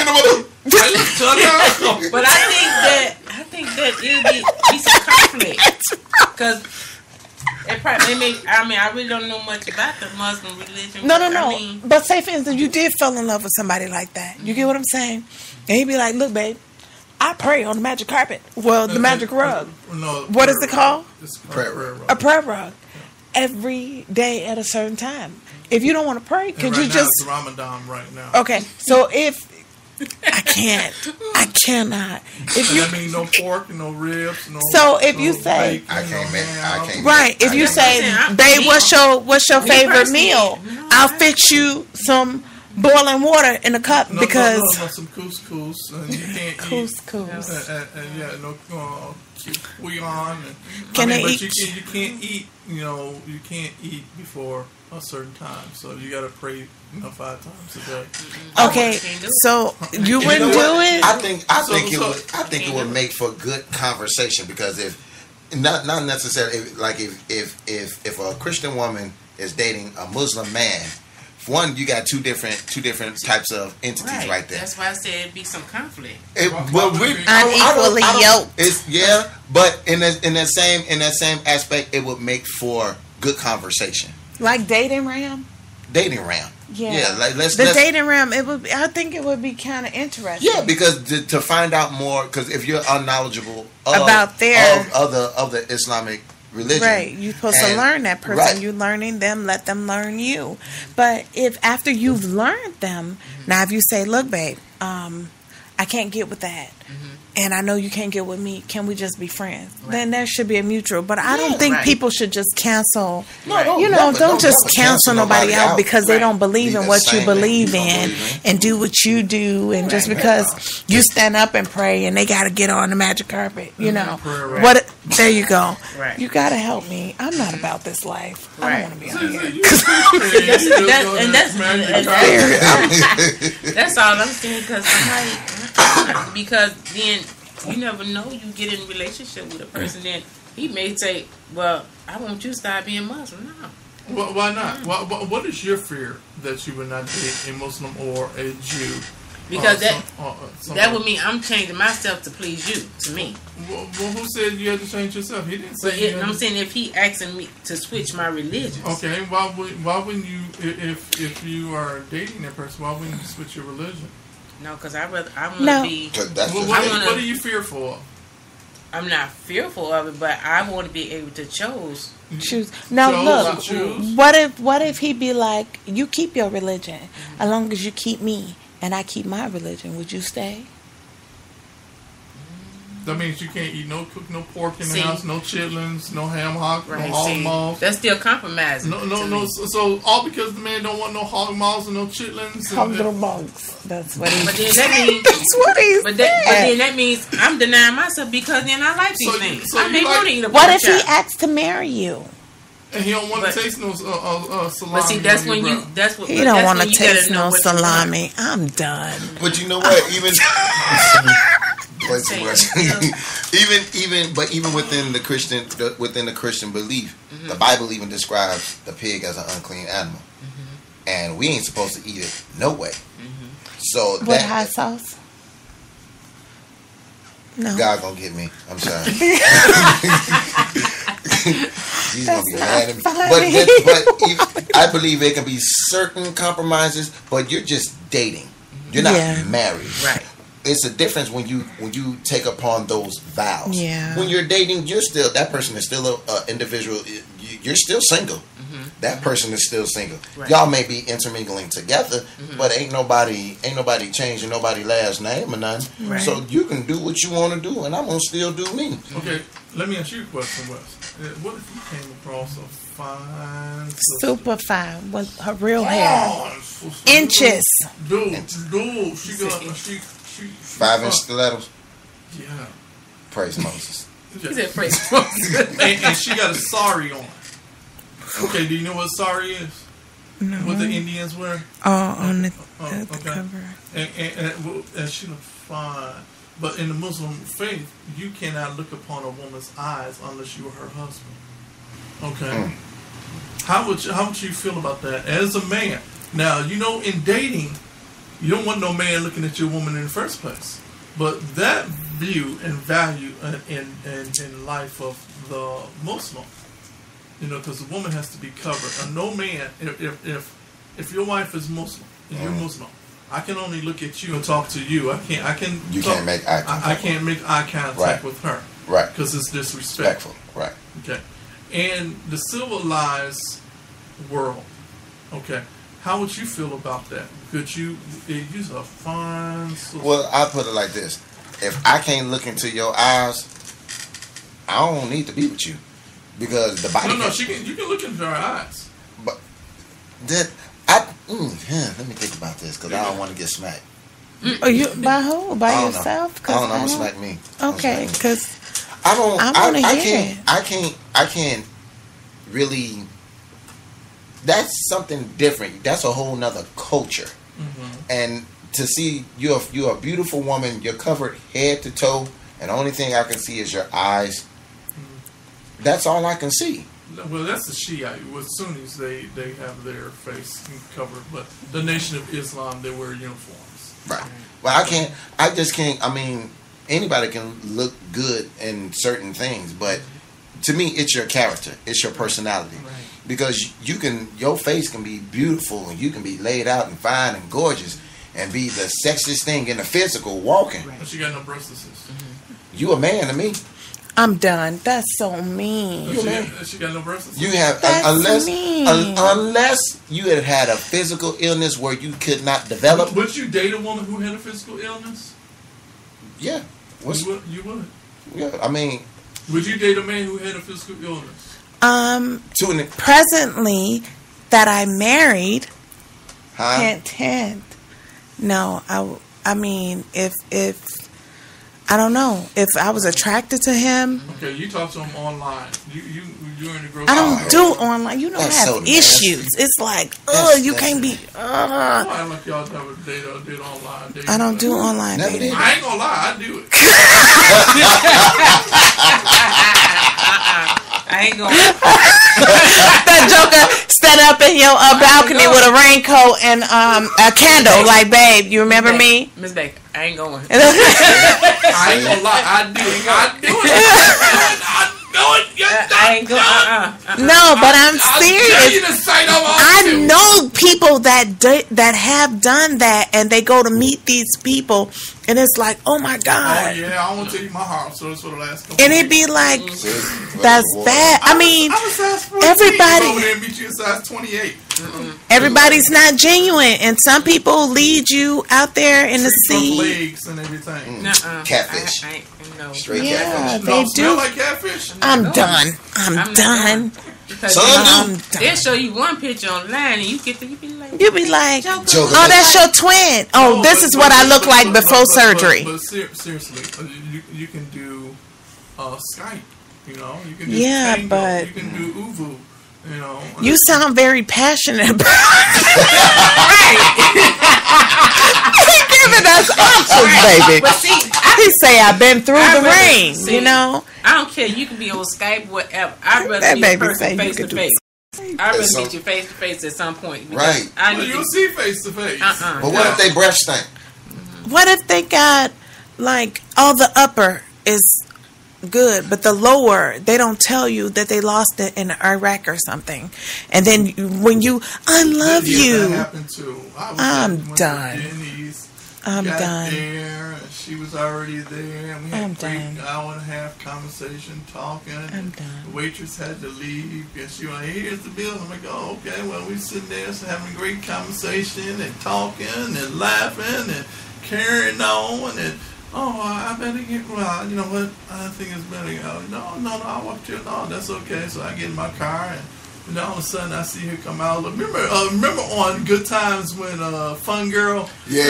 but I think that it'll be some conflict because I really don't know much about the Muslim religion. No. But say for instance, you did fall in love with somebody like that. You get what I'm saying? And he'd be like, look, babe, I pray on the magic carpet. Well, the magic rug. No, what is it called? It's a prayer rug. A prayer rug. Every day at a certain time. If you don't want to pray, could you just... It's Ramadan right now. Okay, so if... I cannot. If you... That means no pork, no ribs, no... So if you say... I can't. Right, if you say, babe, what's your favorite meal? I'll fix you some boiling water in a cup because... No, some couscous, and you can't couscous. And yeah, no... we on. Can they eat? But you can't eat. You can't eat before a certain time. So you got to pray, 5 times a day. Okay, so you wouldn't do it. I think it would make for good conversation because if not necessarily like if a Christian woman is dating a Muslim man. One, you got two different types of entities right there. That's why I said it'd be some conflict. Unequally yoked. But in that same aspect, it would make for good conversation. Like dating ram. Yeah. Like let's dating ram. I think it would be kind of interesting. Yeah, because to find out more, because if you're unknowledgeable about of the Islamic religion. Right, you're supposed to learn that person. Right. You're learning them, let them learn you. But if after you've learned them, now if you say, look, babe, I can't get with that. And I know you can't get with me. Can we just be friends? Then there should be a mutual. But I don't think people should just cancel. Don't just cancel nobody out because they don't believe in what you believe in and do what you do. And just because you stand up and pray and they got to get on the magic carpet, what? There you go. You got to help me. I'm not about this life. I don't want to be on here. That's all I'm saying. Because then you never know. You get in a relationship with a person, then he may say, "Well, I want you to start being Muslim." No. Well, why not? What is your fear that you would not date a Muslim or a Jew? Because that would mean I'm changing myself to please you. To me. Well, who said you had to change yourself? He didn't say. I'm saying if he asking me to switch my religion. Okay, why wouldn't you? If you are dating that person, why wouldn't you switch your religion? No, because I want to be. What are you fearful of? I'm not fearful of it, but I want to be able to choose. Now look, what if he be like, you keep your religion as long as you keep me and I keep my religion? Would you stay? That means you can't cook no pork in the house, no chitlins, no ham hock, no hog maws. That's still compromising. No. So all because the man don't want no hog maws and no chitlins. Hog maws. That's what he. But then that means that's what he. But then that means I'm denying myself because then I like these things. I may want to eat a pork What if he asks to marry you? And he don't want to taste no salami. But see, that's when you. That's what he don't want to taste no salami. I'm done. But you know what? Even. even within the Christian belief, the Bible even describes the pig as an unclean animal, and we ain't supposed to eat it no way. So with hot sauce. No. God gonna get me. I'm sorry. He's gonna be mad at me. But I believe there can be certain compromises, but you're just dating. You're not married. Right. It's a difference when you take upon those vows. Yeah. When you're dating, that person is still an individual. You're still single. That person is still single. Right. Y'all may be intermingling together, but ain't nobody changing nobody's last name or nothing. Right. So you can do what you want to do, and I'm gonna still do me. Okay, let me ask you a question, Wes. What if you came across a fine, super fine with her real hair, inches, dude, she got 5-inch stilettos. Yeah. Praise Moses. He said praise Moses. and she got a sari on. Okay, do you know what sari is? No. What the Indians wear? On the cover. And she looked fine. But in the Muslim faith, you cannot look upon a woman's eyes unless you are her husband. Okay. How would you feel about that as a man? Now, in dating, you don't want no man looking at your woman in the first place. But that view and value in life of the Muslim, because the woman has to be covered. And no man, if your wife is Muslim and you're Muslim, I can only look at you and talk to you. You can't make eye contact. I can't make eye contact with her. Right. Because it's disrespectful. Right. Okay. And the civilized world, okay, how would you feel about that? Could you use a fine... Well, I'll put it like this. If I can't look into your eyes, I don't need to be with you. Because the body... No, you can look into her eyes. But let me think about this, because I don't want to get smacked. Are you by who? By yourself? I don't know. Smack me. Okay, because I don't. I can't really. That's something different. That's a whole nother culture. And to see you're a beautiful woman. You're covered head to toe, and the only thing I can see is your eyes. That's all I can see. Well, that's the Shiite. With Sunnis, they have their face covered, but the Nation of Islam, they wear uniforms. Right. Well, I just can't. I mean, anybody can look good in certain things, but to me, it's your character, it's your personality. Right. Because your face can be beautiful and you can be laid out and fine and gorgeous and be the sexiest thing in the physical walking. Right. But you got no breast. You a man to me. I'm done. That's so mean. She got no breast. You have unless you had a physical illness where you could not develop. Would you date a woman who had a physical illness? Yeah. You would. Yeah, I mean. Would you date a man who had a physical illness? Presently, that I married, hint. No, I mean, if I don't know if I was attracted to him. Okay, you talk to him online. You're in the grocery. I don't do online. You don't have issues. It's like, you can't be. Why like y'all never did online dating? I don't do online dating. I ain't gonna lie, I do it. I ain't gonna. That joker stand up in your balcony with a raincoat and a candle. Like, babe, you remember me? Miss Baker, I ain't going. I ain't gonna lie, I do it. I ain't going. No, but I'm serious. I know people that have done that, and they go to meet these people, and it's like, oh my God. Oh yeah, I won't tell you my heart stories for the last couple. And it'd be like, that's bad. I mean, everybody. Beat you in size 28. Everybody's not genuine, and some people lead you out there in the sea. Legs and everything. Catfish. Straight catfish. They do. Smell like catfish. I'm done. I'm done. They'll show you one picture online, and you be like, oh, that's your twin. Oh, this is what I look like before surgery. But seriously, you can do Skype. You know, you can do Tango, but you can do Uvu. You know, you sound very passionate about it. Giving us options, baby. But see, he say I've been through the rain. You know, I don't care. You can be on Skype, whatever. I'd rather meet a person face to face. I'd rather meet you face to face at some point. Right. You'll see face to face. But what if they breath stink? What if they got like all the upper is good, but the lower, they don't tell you that they lost it in Iraq or something, and then when I love you, that happened too. I'm done. I'm done. There, and she was already there, and we had a great hour and a half conversation talking. I'm done. The waitress had to leave, and she went, "Here's the bill." I'm like, "Oh, okay." Well, we sitting there having a great conversation and talking and laughing and carrying on and. Oh, I better get. Well, you know what? I think it's better. No, I walked here. No, that's okay. So I get in my car, and then all of a sudden I see her come out. Remember on Good Times when Fun Girl? Yeah.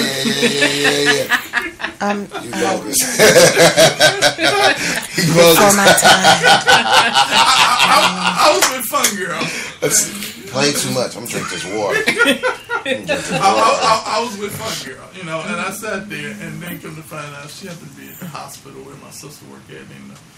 You bogus. Before my time. I was with Fun Girl. Play too much. I'm drinking this water. I was with Fun Girl, you know, and I sat there, and then come to find out she happened to be in the hospital where my sister worked at.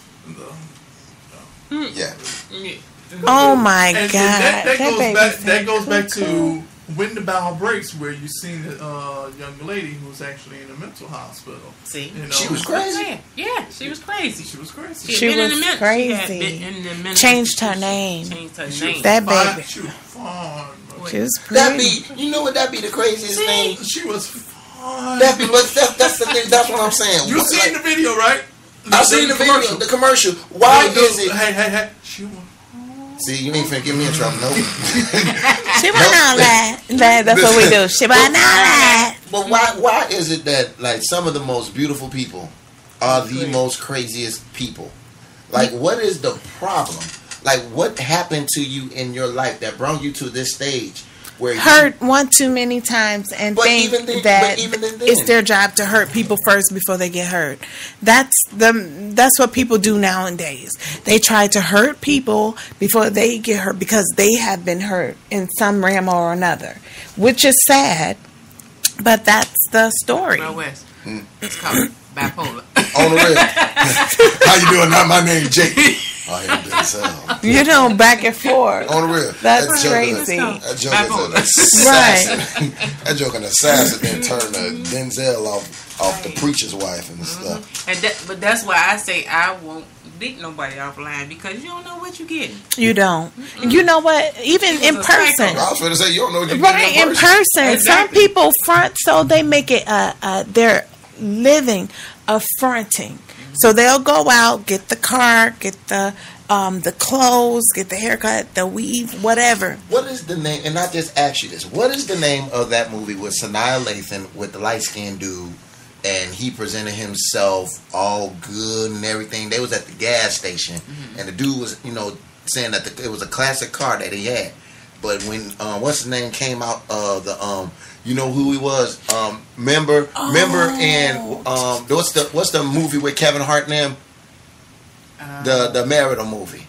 Oh my God! That goes back to When the Bow Breaks, where you seen a young lady who was actually in a mental hospital. See, you know, she was crazy. Yeah, she was crazy. She was crazy. She was crazy. Changed her name. That baby. She was pretty. That be, you know what? That be the craziest thing. She was fun. That's the thing. That's what I'm saying. You seen the video, right? I seen the video, the commercial. Why is it? Hey. She was. See, you ain't finna get me in trouble, no. She wasn't all that. That's what we do. She wasn't all that. But why is it that like some of the most beautiful people are the most craziest people? Like, what is the problem? Like, what happened to you in your life that brought you to this stage where hurt one too many times and think that it's their job to hurt people first before they get hurt? That's what people do nowadays. They try to hurt people before they get hurt because they have been hurt in some realm or another, which is sad, but that's the story. West. It's called bipolar. On the real. How you doing? Not my name, Jake. I am Denzel. You know, back and forth. On the real. That's crazy. That joke is an assassin. That joke an assassin then turned Denzel off the preacher's wife and stuff. But that's why I say I won't beat nobody offline because you don't know what you're getting. You don't. Mm-hmm. You know what? Even in person. I was going to say you don't know what you're getting in person. Exactly. Some people front so they make it their living affronting. So they'll go out, get the car, get the clothes, get the haircut, the weave, whatever. What is the name? And I just asked you this. What is the name of that movie with Sanaa Lathan with the light skinned dude, and he presented himself all good and everything. They was at the gas station, and the dude was, saying that it was a classic car that he had. But when what's his name came out, you know who he was? Member, and what's the movie with Kevin Hart and them? The marital movie.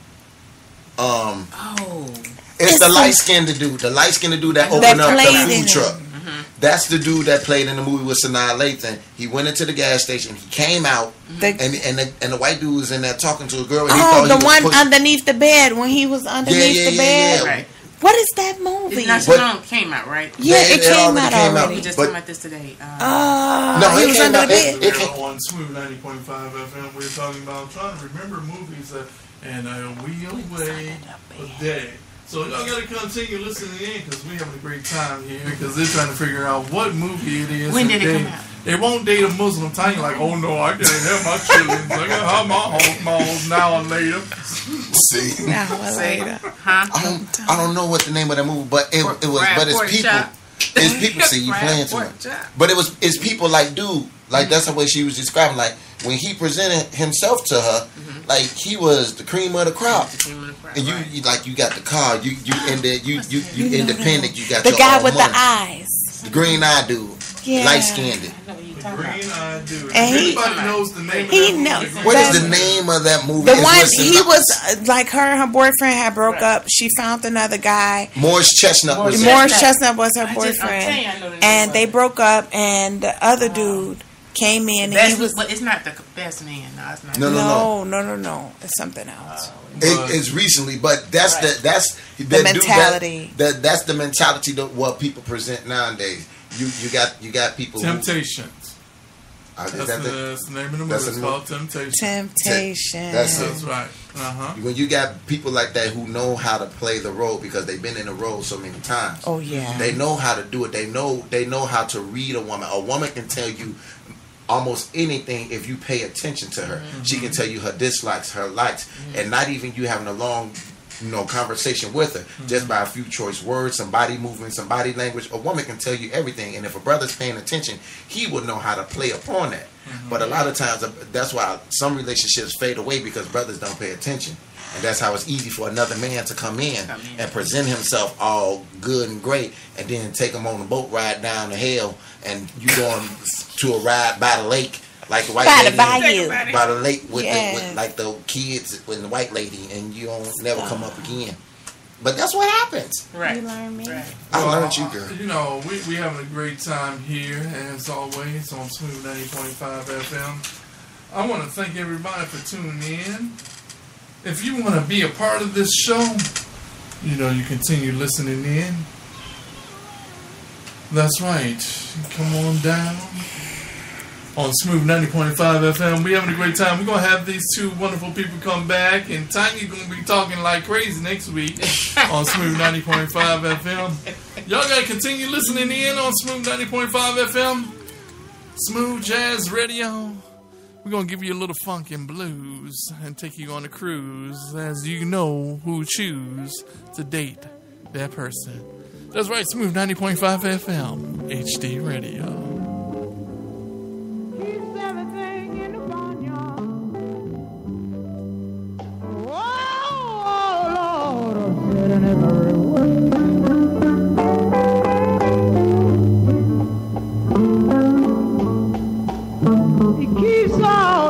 It's the light skinned dude. The light skinned dude that opened up the food truck. That's the dude that played in the movie with Sanaa Lathan. He went into the gas station. He came out, and the white dude was in there talking to a girl. And he thought the one underneath the bed when he was underneath the bed. Right. What is that movie? It's not so long. Came out, right? Yeah, it came out already. We just talking about this today. No, he was came under out. the bed. It came On Smooth 90.5 FM, we're talking about trying to remember movies and we away a day. So y'all got to continue listening in because we're having a great time here because they're trying to figure out what movie it is. When did it come out? They won't date a Muslim tiny like, oh no, I can't have my children. I got have my balls now or later. See, now or later. I don't know what the name of that movie, but it was, but it's people. It's people. See, you playing too much. But it's people like dude, like that's the way she was describing. Like when he presented himself to her, like he was the cream of the crop. And you like you got the car, you independent. You got the your guy own with money. the eyes, the green eyed dude, light skinned. Green-eyed dude. And everybody knows the name. He of that movie. knows. What is the name of that movie? The one he was like her boyfriend had broke up. She found another guy. Morris Chestnut was her boyfriend, and they broke up. And the other dude came in. And he was, but it's not the best man. No, it's not. No. It's something else. It's recently, but that's the mentality. That's the mentality that what people present nowadays. You got people. Temptations. That's the name of the movie. It's called Temptation. That's right. When you got people like that who know how to play the role because they've been in the role so many times. Oh yeah. They know how to do it. They know how to read a woman. A woman can tell you almost anything if you pay attention to her. She can tell you her dislikes, her likes, and not even you having a long conversation with her, just by a few choice words, some body movement, some body language. A woman can tell you everything, and if a brother's paying attention, he will know how to play upon that. But a lot of times, that's why some relationships fade away because brothers don't pay attention, and that's how it's easy for another man to come in and present himself all good and great, and then take him on a boat ride down to hell, and you going to a ride by the lake. Like the white lady by the lake with like the kids with the white lady, and you don't never come up again. But that's what happens. Right. You learn me. Right. I learned you, girl. We having a great time here, as always, on Smooth 90.5 FM. I want to thank everybody for tuning in. If you want to be a part of this show, you continue listening in. That's right. Come on down. On Smooth 90.5 FM, we having a great time. We're going to have these two wonderful people come back, and Tiny's going to be talking like crazy next week on Smooth 90.5 FM. Y'all got to continue listening in on Smooth 90.5 FM. Smooth Jazz Radio. We're going to give you a little funk and blues and take you on a cruise as you know who choose to date that person. That's right, Smooth 90.5 FM, HD Radio. He keeps on